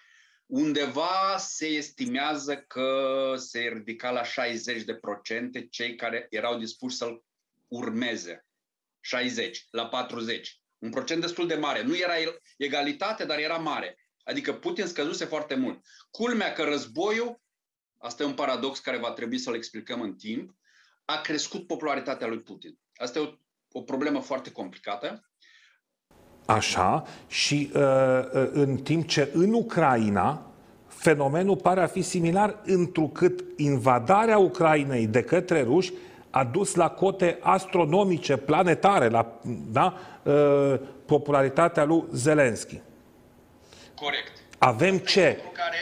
Undeva se estimează că se ridica la 60% cei care erau dispuși să-l urmeze. 60 la 40. Un procent destul de mare. Nu era egalitate, dar era mare. Adică Putin scăzuse foarte mult. Culmea că războiul, asta e un paradox care va trebui să-l explicăm în timp, a crescut popularitatea lui Putin. Asta e o problemă foarte complicată. Așa, și în timp ce în Ucraina fenomenul pare a fi similar, întrucât invadarea Ucrainei de către ruși a dus la cote astronomice, planetare, la popularitatea lui Zelenski. Corect. Avem ce?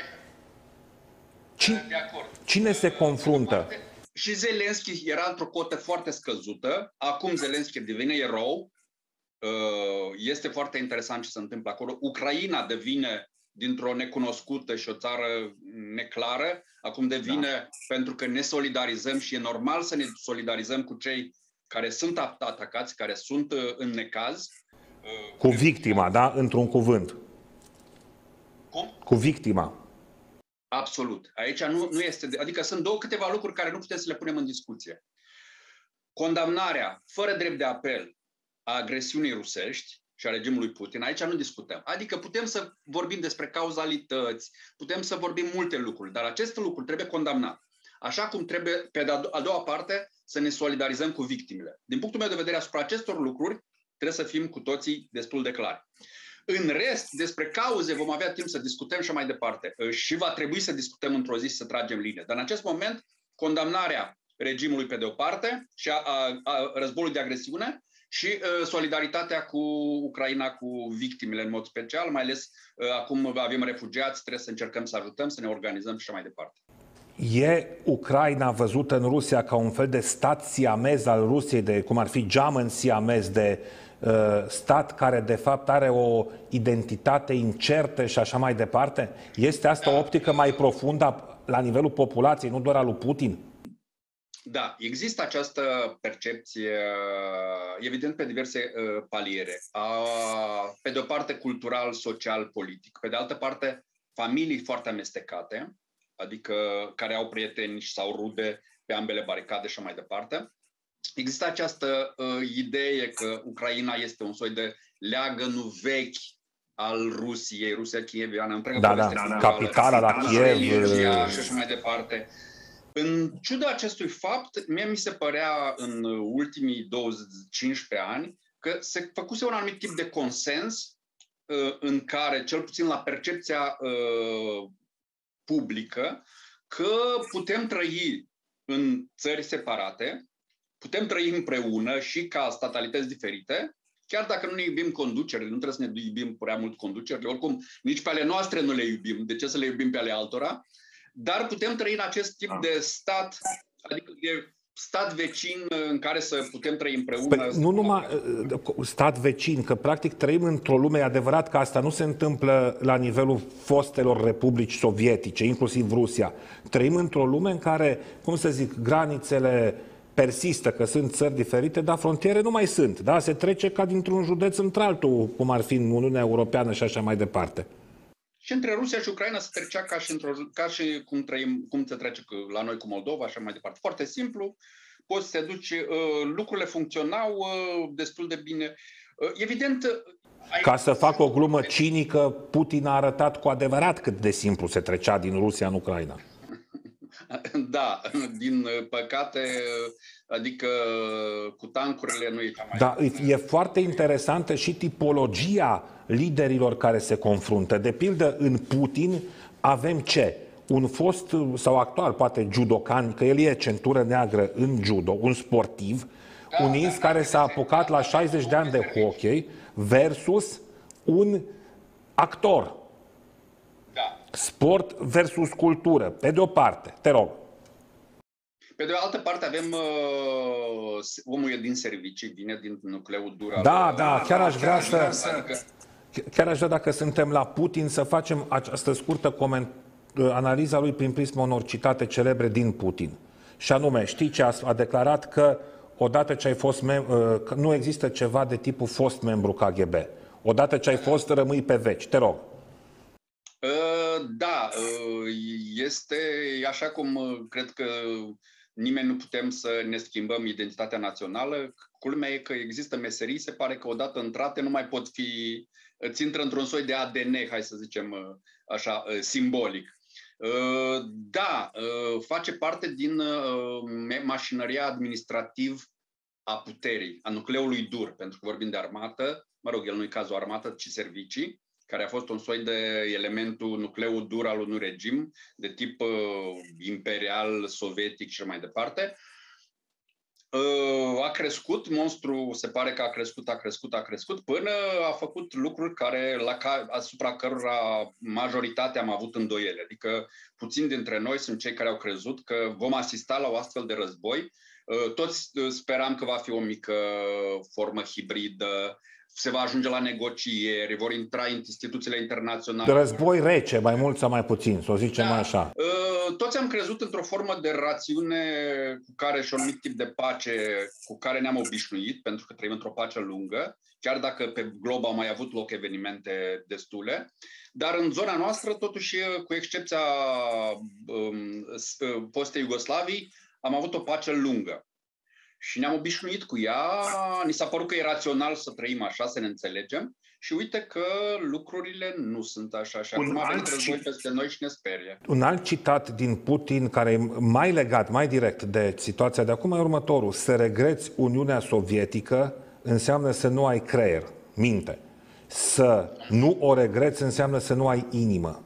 De acord. Cine se confruntă? Și Zelenski era într-o cotă foarte scăzută. Acum Zelenski devine erou. Este foarte interesant ce se întâmplă acolo. Ucraina devine dintr-o necunoscută și o țară neclară, acum devine pentru că ne solidarizăm și e normal să ne solidarizăm cu cei care sunt atacați, care sunt în necaz. Cu victima, da? Într-un cuvânt. Cum? Cu victima. Absolut. Aici nu este... Adică sunt câteva lucruri care nu putem să le punem în discuție. Condamnarea fără drept de apel a agresiunii rusești și a regimului Putin, aici nu discutăm. Adică putem să vorbim despre cauzalități, putem să vorbim multe lucruri, dar acest lucru trebuie condamnat. Așa cum trebuie, pe a doua parte, să ne solidarizăm cu victimele. Din punctul meu de vedere, asupra acestor lucruri, trebuie să fim cu toții destul de clari. În rest, despre cauze vom avea timp să discutăm și mai departe. Și va trebui să discutăm într-o zi și să tragem linie. Dar în acest moment, condamnarea regimului pe de o parte și a războiului de agresiune și solidaritatea cu Ucraina, cu victimele în mod special, mai ales acum avem refugiați, trebuie să încercăm să ajutăm, să ne organizăm și așa mai departe. E Ucraina văzută în Rusia ca un fel de stat siamez al Rusiei, de cum ar fi geamăn siamez, de stat care de fapt are o identitate incertă și așa mai departe? Este asta o optică mai profundă la nivelul populației, nu doar al lui Putin? Da, există această percepție, evident, pe diverse paliere. Pe de o parte, cultural, social, politic. Pe de altă parte, familii foarte amestecate, adică care au prieteni sau rude pe ambele baricade și mai departe. Există această idee că Ucraina este un soi de leagănul vechi al Rusiei, Rusia kieviană, întreaga capitala la Kiev și așa mai departe. În ciuda acestui fapt, mie mi se părea în ultimii 15 ani că se făcuse un anumit tip de consens în care, cel puțin la percepția publică, că putem trăi în țări separate, putem trăi împreună și ca statalități diferite, chiar dacă nu ne iubim conducerile, nu trebuie să ne iubim prea mult conducerile, oricum nici pe ale noastre nu le iubim, de ce să le iubim pe ale altora? Dar putem trăi în acest tip de stat, adică de stat vecin în care să putem trăi împreună. Păi, nu numai stat vecin, că practic trăim într-o lume, e adevărat că asta nu se întâmplă la nivelul fostelor republici sovietice, inclusiv Rusia. Trăim într-o lume în care, cum să zic, granițele persistă, că sunt țări diferite, dar frontiere nu mai sunt. Da? Se trece ca dintr-un județ într-altul, cum ar fi în Uniunea Europeană și așa mai departe. Și între Rusia și Ucraina se trecea ca și cum se trece la noi cu Moldova, așa mai departe. Foarte simplu, poți să te duci, lucrurile funcționau destul de bine. Evident... Ca să fac o glumă cinică, Putin a arătat cu adevărat cât de simplu se trecea din Rusia în Ucraina. Da, din păcate, adică cu tancurile nu e cea mai... Da, e foarte interesantă și tipologia liderilor care se confruntă. De pildă, în Putin avem ce? Un fost sau actual, poate judocan, că el e centură neagră în judo, un sportiv, un ins care s-a apucat la 60 de ani de hockey versus un actor. Sport versus cultură, pe de o parte. Te rog. Pe de o altă parte avem omul e din servicii, vine din nucleul dur. Da, chiar aș vrea chiar aș vrea, dacă suntem la Putin, să facem această scurtă analiza lui prin prisma unor citate celebre din Putin. Și anume, știi ce a declarat? Că odată ce ai fost că nu există ceva de tipul fost membru KGB. Odată ce ai fost, rămâi pe veci. Te rog. Da, este așa cum cred că nimeni nu putem să ne schimbăm identitatea națională. Culmea e că există meserii, se pare că odată intrate nu mai pot fi, îți intră într-un soi de ADN, hai să zicem așa, simbolic. Da, face parte din mașinăria administrativ a puterii, a nucleului dur, pentru că vorbim de armată, mă rog, el nu e cazul armată, ci servicii, care a fost un soi de elementul nucleul dur al unui regim de tip imperial, sovietic și mai departe. A crescut, monstru se pare că a crescut, până a făcut lucruri asupra cărora majoritatea am avut îndoiele. Adică puțini dintre noi sunt cei care au crezut că vom asista la o astfel de război. Toți speram că va fi o mică formă hibridă, se va ajunge la negocieri, vor intra în instituțiile internaționale. Război rece, mai mult sau mai puțin, să o zicem așa. Toți am crezut într-o formă de rațiune cu care și un anumit tip de pace cu care ne-am obișnuit, pentru că trăim într-o pace lungă, chiar dacă pe glob au mai avut loc evenimente destule. Dar în zona noastră, totuși, cu excepția postei Iugoslavii, am avut o pace lungă. Și ne-am obișnuit cu ea, ni s-a părut că e rațional să trăim așa, să ne înțelegem și uite că lucrurile nu sunt așa și acum avem război peste noi și ne sperie. Un alt citat din Putin care e mai legat, mai direct de situația de acum e următorul: să regreți Uniunea Sovietică înseamnă să nu ai creier, minte. Să nu o regreți înseamnă să nu ai inimă.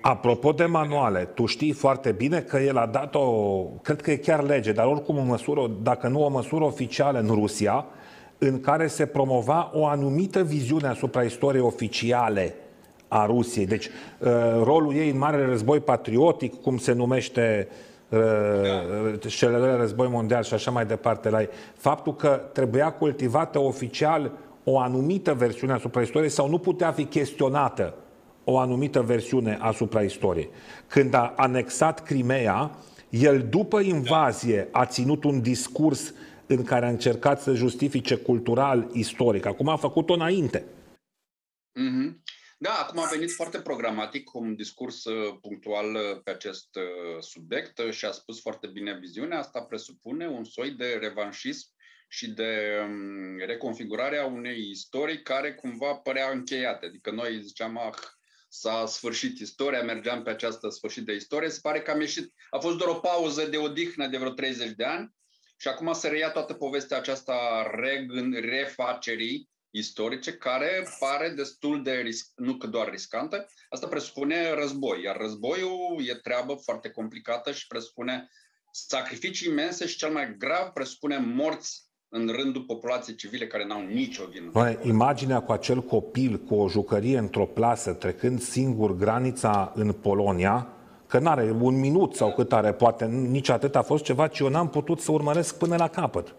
Apropo de manuale, tu știi foarte bine că el a dat cred că e chiar lege, dar oricum o măsură, dacă nu o măsură oficială în Rusia, în care se promova o anumită viziune asupra istoriei oficiale a Rusiei. Deci rolul ei în Marele Război Patriotic, cum se numește cel de doilea război mondial și așa mai departe, faptul că trebuia cultivată oficial o anumită versiune asupra istoriei sau nu putea fi chestionată o anumită versiune asupra istoriei. Când a anexat Crimea, el după invazie a ținut un discurs în care a încercat să justifice cultural, istoric. Acum a făcut-o înainte. Da, acum a venit foarte programatic cu un discurs punctual pe acest subiect și a spus foarte bine viziunea. Asta presupune un soi de revanșism și de reconfigurare a unei istorii care cumva părea încheiate. Adică noi ziceam, s-a sfârșit istoria, mergeam pe această sfârșit de istorie. Se pare că am ieșit, a fost doar o pauză de odihnă de vreo 30 de ani și acum se reia toată povestea aceasta refacerii istorice, care pare destul de nu că doar riscantă. Asta presupune război, iar războiul e treabă foarte complicată și presupune sacrificii imense și cel mai grav presupune morți în rândul populației civile care n-au nicio vină. Imaginea cu acel copil cu o jucărie într-o plasă trecând singur granița în Polonia, că n-are un minut sau cât are, poate nici atât, a fost ceva ce eu n-am putut să urmăresc până la capăt.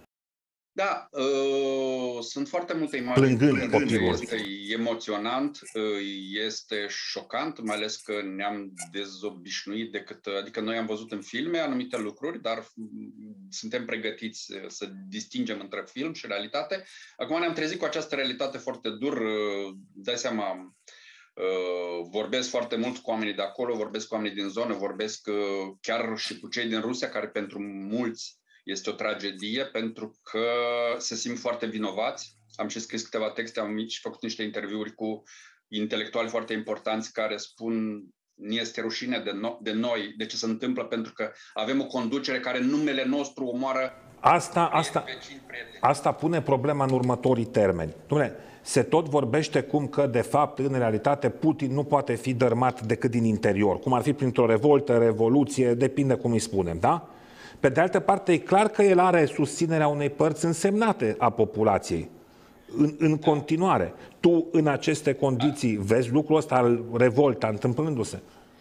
Da, sunt foarte multe imagini. Este emoționant, este șocant, mai ales că ne-am dezobișnuit adică noi am văzut în filme anumite lucruri, dar suntem pregătiți să distingem între film și realitate. Acum ne-am trezit cu această realitate foarte dur, dai seama, vorbesc foarte mult cu oamenii de acolo, vorbesc cu oamenii din zonă, vorbesc chiar și cu cei din Rusia, care pentru mulți este o tragedie, pentru că se simt foarte vinovați. Am și scris câteva texte, am și făcut niște interviuri cu intelectuali foarte importanți care spun nu este rușine de noi, de ce se întâmplă, pentru că avem o conducere care în numele nostru omoară. Asta pune problema în următorii termeni. Dom'le, se tot vorbește cum că, de fapt, în realitate, Putin nu poate fi dărmat decât din interior, cum ar fi printr-o revoltă, revoluție, depinde cum îi spunem, da? Pe de altă parte, e clar că el are susținerea unei părți însemnate a populației în continuare. Tu, în aceste condiții, vezi lucrul ăsta, revolta, întâmplându-se?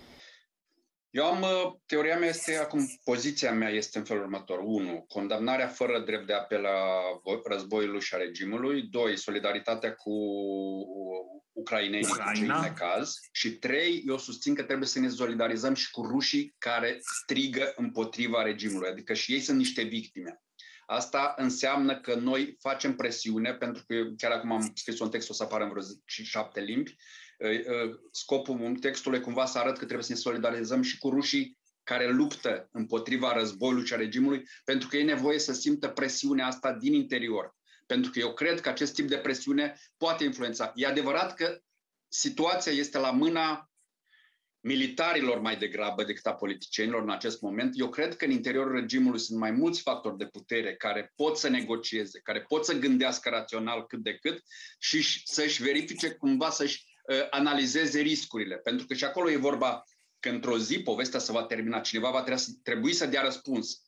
Teoria mea este, acum, poziția mea este în felul următor. 1. Condamnarea fără drept de apel a războiului și a regimului. 2. Solidaritatea cu ucrainenii, cu cei în necaz. Și 3. Eu susțin că trebuie să ne solidarizăm și cu rușii care strigă împotriva regimului. Adică și ei sunt niște victime. Asta înseamnă că noi facem presiune, pentru că chiar acum am scris un text, o să apară în vreo 7 limbi. Scopul textului cumva să arăt că trebuie să ne solidarizăm și cu rușii care luptă împotriva războiului și a regimului, pentru că e nevoie să simtă presiunea asta din interior. Pentru că eu cred că acest tip de presiune poate influența. E adevărat că situația este la mâna militarilor mai degrabă decât a politicienilor în acest moment. Eu cred că în interiorul regimului sunt mai mulți factori de putere care pot să negocieze, care pot să gândească rațional cât de cât și să-și verifice cumva, să-și analizeze riscurile. Pentru că și acolo e vorba că într-o zi povestea se va termina, cineva va trebui să dea răspuns,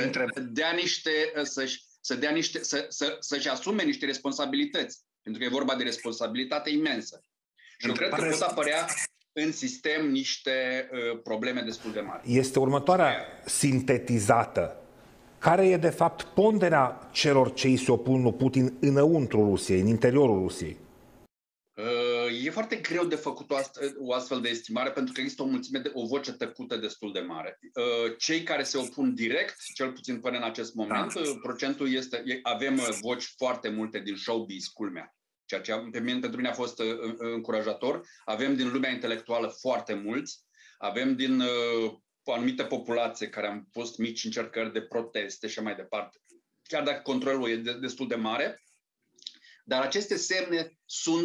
să-și asume niște responsabilități. Pentru că e vorba de responsabilitate imensă. Și eu cred că pot apărea în sistem niște probleme destul de mari. Este următoarea sintetizată. Care e, de fapt, ponderea celor ce îi se opun lui Putin înăuntru Rusiei, în interiorul Rusiei? E foarte greu de făcut o astfel de estimare, pentru că există o voce tăcută destul de mare. Cei care se opun direct, cel puțin până în acest moment, procentul este, avem voci foarte multe din showbiz, culmea. Ceea ce pentru mine a fost încurajator. Avem din lumea intelectuală foarte mulți, avem din o anumită populație care am pus mici încercări de proteste și mai departe, chiar dacă controlul e destul de mare. Dar aceste semne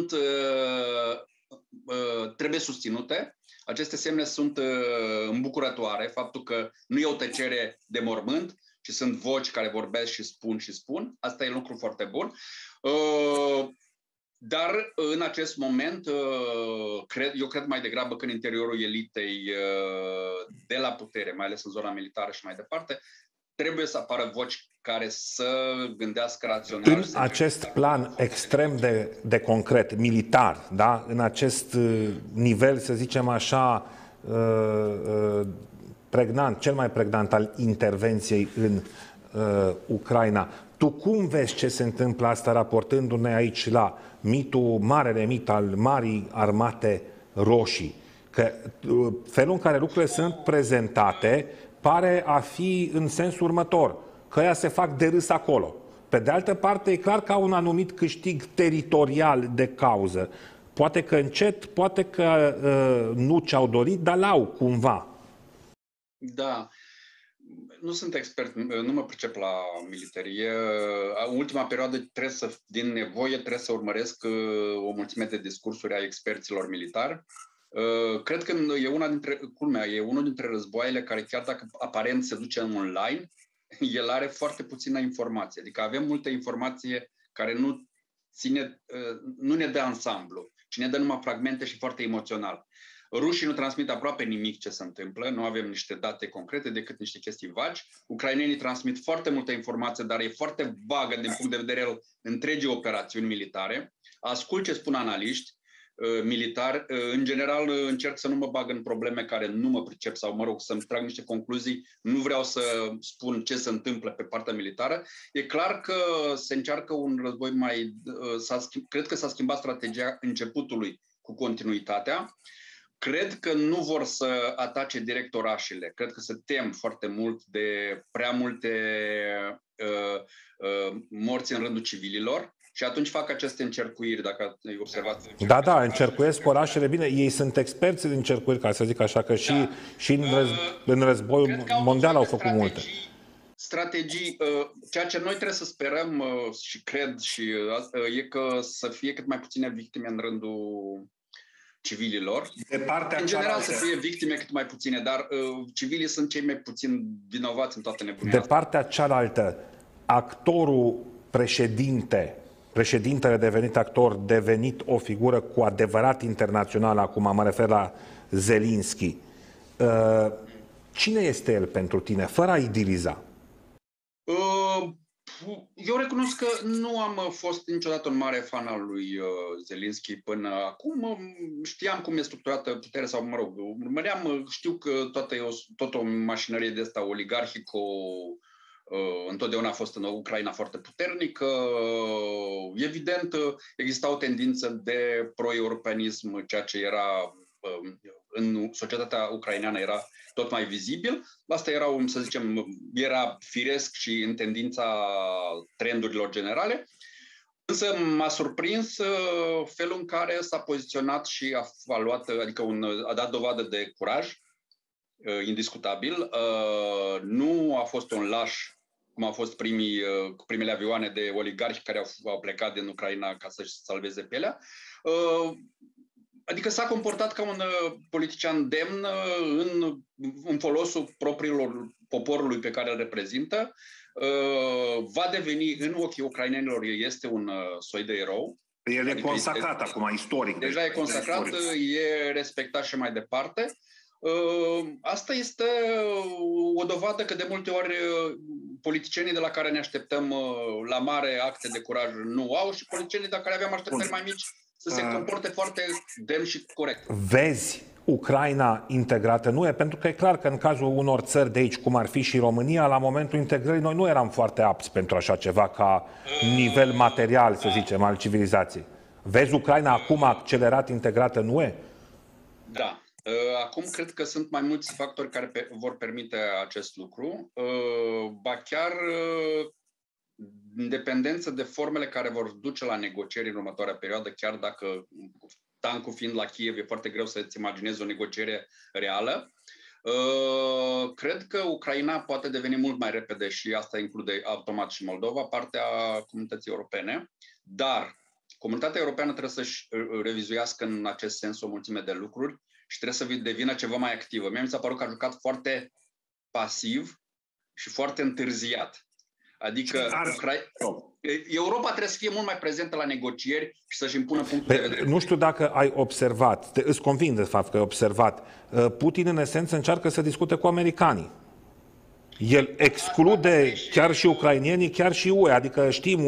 trebuie susținute, aceste semne sunt îmbucurătoare, faptul că nu e o tăcere de mormânt, ci sunt voci care vorbesc și spun, asta e un lucru foarte bun. Dar în acest moment, eu cred mai degrabă că în interiorul elitei de la putere, mai ales în zona militară și mai departe, trebuie să apară voci care să gândească rațional. În acest plan extrem de concret, militar, da? În acest nivel, să zicem așa, pregnant, cel mai pregnant al intervenției în Ucraina, tu cum vezi ce se întâmplă asta, raportându-ne aici la marele mit al Marii Armate Roșii? Că felul în care lucrurile sunt prezentate pare a fi în sensul următor, că ea se fac de râs acolo. Pe de altă parte, e clar că au un anumit câștig teritorial de cauză. Poate că încet, poate că nu ce-au dorit, dar l-au cumva. Da. Nu sunt expert, nu mă pricep la militarie. În ultima perioadă, din nevoie, trebuie să urmăresc o mulțime de discursuri a experților militari. Cred că e unul dintre războaiele care, chiar dacă aparent se duce în online, el are foarte puțină informație. Adică avem multă informație care nu ne dă ansamblu, ci ne dă numai fragmente și foarte emoțional. Rușii nu transmit aproape nimic ce se întâmplă, nu avem niște date concrete decât niște chestii vagi. Ucrainenii transmit foarte multă informație, dar e foarte vagă din punct de vedere al întregii operațiuni militare. Ascult ce spun analiști militari. În general încerc să nu mă bag în probleme care nu mă pricep sau, mă rog, să-mi trag niște concluzii. Nu vreau să spun ce se întâmplă pe partea militară. E clar că se încearcă un război cred că s-a schimbat strategia începutului cu continuitatea. Cred că nu vor să atace direct orașele. Cred că se tem foarte mult de prea multe morți în rândul civililor și atunci fac aceste încercuiri, dacă ai observat. Da, încercuiesc orașele. Bine, ei sunt experți în încercuiri, ca să zic așa, că și în războiul mondial au făcut multe. Strategii, ceea ce noi trebuie să sperăm și cred e că să fie cât mai puține victime în rândul civililor. În general să fie victime cât mai puține, dar civilii sunt cei mai puțin vinovați în toată nebunia asta. De partea cealaltă, actorul președintele devenit actor, devenit o figură cu adevărat internațională, acum mă refer la Zelensky. Cine este el pentru tine, fără a idiliza? Eu recunosc că nu am fost niciodată un mare fan al lui Zelensky până acum. Știam cum e structurată puterea sau, mă rog, știu că tot o mașinărie de asta oligarhico întotdeauna a fost în Ucraina foarte puternică. Evident, exista o tendință de pro-europeanism, ceea ce era în societatea ucraineană era tot mai vizibil. Asta era, să zicem, era firesc și în tendința trendurilor generale. Însă m-a surprins felul în care s-a poziționat și a dat dovadă de curaj, indiscutabil. Nu a fost un laș, cum au fost primele avioane de oligarhi care au plecat din Ucraina ca să-și salveze pielea. Adică s-a comportat ca un politician demn în folosul poporului pe care îl reprezintă. Va deveni, în ochii ucrainenilor, este un soi de erou. El e consacrat acum, istoric. Deja e consacrat, e respectat și mai departe. Asta este o dovadă că de multe ori politicienii de la care ne așteptăm la mare acte de curaj nu au și politicienii de la care aveam așteptări mai mici să se comporte foarte demn și corect. Vezi Ucraina integrată? Nu e, pentru că e clar că în cazul unor țări de aici, cum ar fi și România, la momentul integrării noi nu eram foarte apți pentru așa ceva ca nivel material, să zicem, al civilizației. Vezi Ucraina acum accelerat integrată în UE? Da. Acum cred că sunt mai mulți factori care vor permite acest lucru. Ba chiar în dependență de formele care vor duce la negocieri în următoarea perioadă, chiar dacă tancul fiind la Kiev e foarte greu să-ți imaginezi o negociere reală, cred că Ucraina poate deveni mult mai repede, și asta include automat și Moldova, partea comunității europene, dar comunitatea europeană trebuie să-și revizuiască în acest sens o mulțime de lucruri și trebuie să devină ceva mai activă. Mie mi s-a părut că a jucat foarte pasiv și foarte întârziat. Adică Europa trebuie să fie mult mai prezentă la negocieri și să-și impună punctul de vedere. Nu știu dacă ai observat, îți convin de fapt că ai observat, Putin în esență încearcă să discute cu americanii. El exclude chiar și ucrainienii, chiar și UE. Adică știm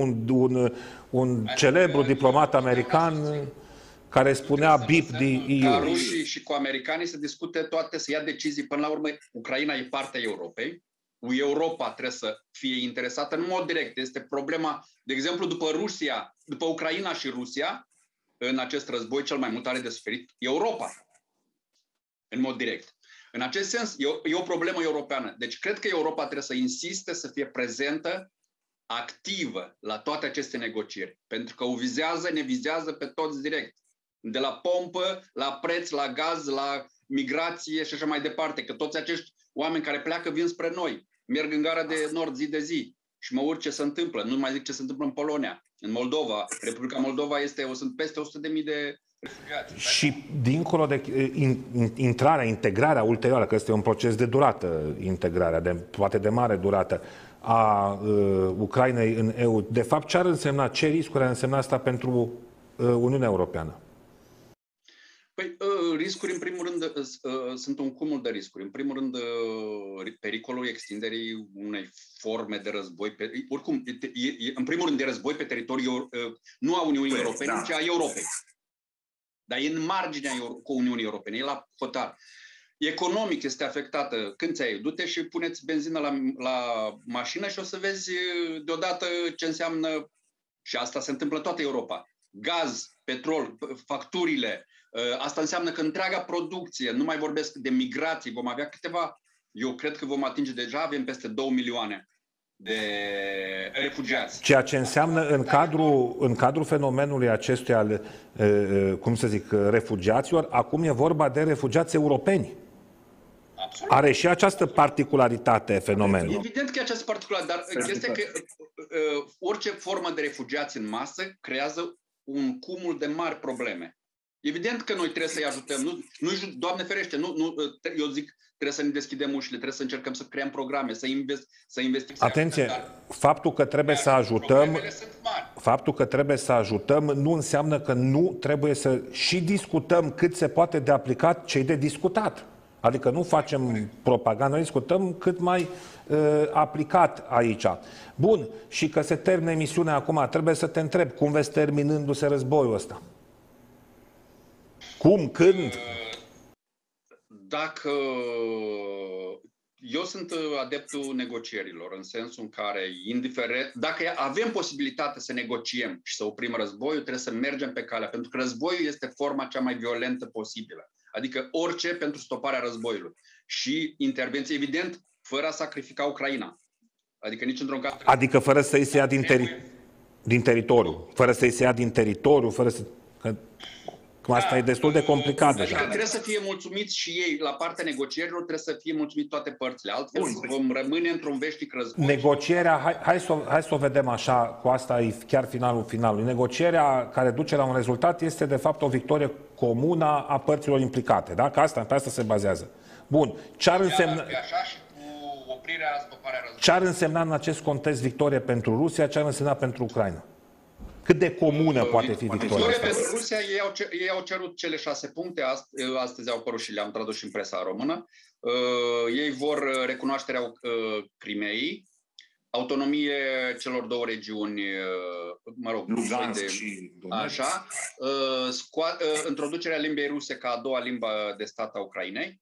un celebru diplomat american care spunea BIP de EU. Ca rușii și cu americanii să discute toate, să ia decizii. Până la urmă, Ucraina e partea Europei. Europa trebuie să fie interesată în mod direct. Este problema, de exemplu, după Ucraina și Rusia, în acest război cel mai mult are de suferit Europa. În mod direct. În acest sens, e o problemă europeană. Deci cred că Europa trebuie să insiste să fie prezentă, activă la toate aceste negocieri. Pentru că ne vizează pe toți direct. De la pompă, la preț, la gaz, la migrație și așa mai departe. Că toți acești oameni care pleacă vin spre noi. Merg în Gara de Nord zi de zi. Și mă urc ce se întâmplă. Nu mai zic ce se întâmplă în Polonia. În Moldova. Republica Moldova sunt peste 100.000 de refugiați. Și dincolo de integrarea ulterioară, că este un proces de durată, integrarea, poate de mare durată, a Ucrainei în EU, de fapt ce ar însemna, ce riscuri ar însemna asta pentru Uniunea Europeană? Păi, riscuri, în primul rând, sunt un cumul de riscuri. În primul rând, pericolul extinderii unei forme de război. Oricum, în primul rând, de război pe teritoriul nu a Uniunii Europene, ci a Europei. Dar e în marginea Uniunii Europene, e la hotar. Economic este afectată. Când ți-ai, du-te și puneți benzină la mașină și o să vezi deodată ce înseamnă, și asta se întâmplă în toată Europa. Gaz, petrol, facturile, asta înseamnă că întreaga producție, nu mai vorbesc de migrații, vom avea eu cred că vom atinge deja, avem peste 2 milioane de refugiați. Ceea ce înseamnă în cadrul fenomenului acestuia al, refugiaților, acum e vorba de refugiați europeni. Absolut. Are și această particularitate fenomenul. Evident că e această particularitate, dar chestia că orice formă de refugiați în masă creează un cumul de mari probleme. Evident că noi trebuie să-i ajutăm. Doamne ferește, eu zic, trebuie să ne deschidem ușile, trebuie să încercăm să creăm programe, să investim. Atenție, faptul că trebuie să ajutăm nu înseamnă că nu trebuie să și discutăm cât se poate de aplicat ce-i de discutat. Adică nu facem propagandă, discutăm cât mai aplicat aici. Bun, și că se termină emisiunea acum, trebuie să te întreb, cum vezi terminându-se războiul ăsta? Cum? Când? Dacă eu sunt adeptul negocierilor, în sensul în care, indiferent, dacă avem posibilitate să negociem și să oprim războiul, trebuie să mergem pe calea, pentru că războiul este forma cea mai violentă posibilă. Adică orice pentru stoparea războiului. Și intervenție, evident, fără a sacrifica Ucraina. Adică nici într-un caz... Adică fără să-i se ia din teritoriu. Fără să-i se ia din teritoriu, fără să... Asta e destul de complicat deja. Adică trebuie să fie mulțumiți și ei, la partea negocierilor, trebuie să fie mulțumiți toate părțile. Altfel vom rămâne într-un veșnic război. Negocierea, hai să o vedem așa, cu asta e chiar finalul finalului. Negocierea care duce la un rezultat este de fapt o victorie comună a părților implicate. Da? Că pe asta se bazează. Bun. Ce ar însemna în acest context victorie pentru Rusia? Ce ar însemna pentru Ucraina? Cât de comună poate fi victoria asta? Pentru Rusia, ei au cerut cele 6 puncte, astăzi au apărut și le-am tradus și în presa română. Ei vor recunoașterea Crimeei, autonomie celor două regiuni, așa, introducerea limbii ruse ca a doua limbă de stat a Ucrainei.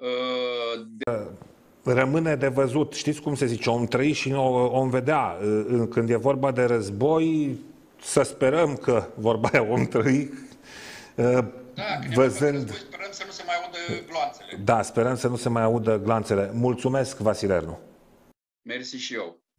Rămâne de văzut. Știți cum se zice? Om trăi și om vedea. Când e vorba de război, să sperăm că vorba aia om trăi, văzând... Sperăm să nu se mai audă gloanțele. Da, sperăm să nu se mai audă gloanțele. Mulțumesc, Vasile Ernu. Mersi și eu.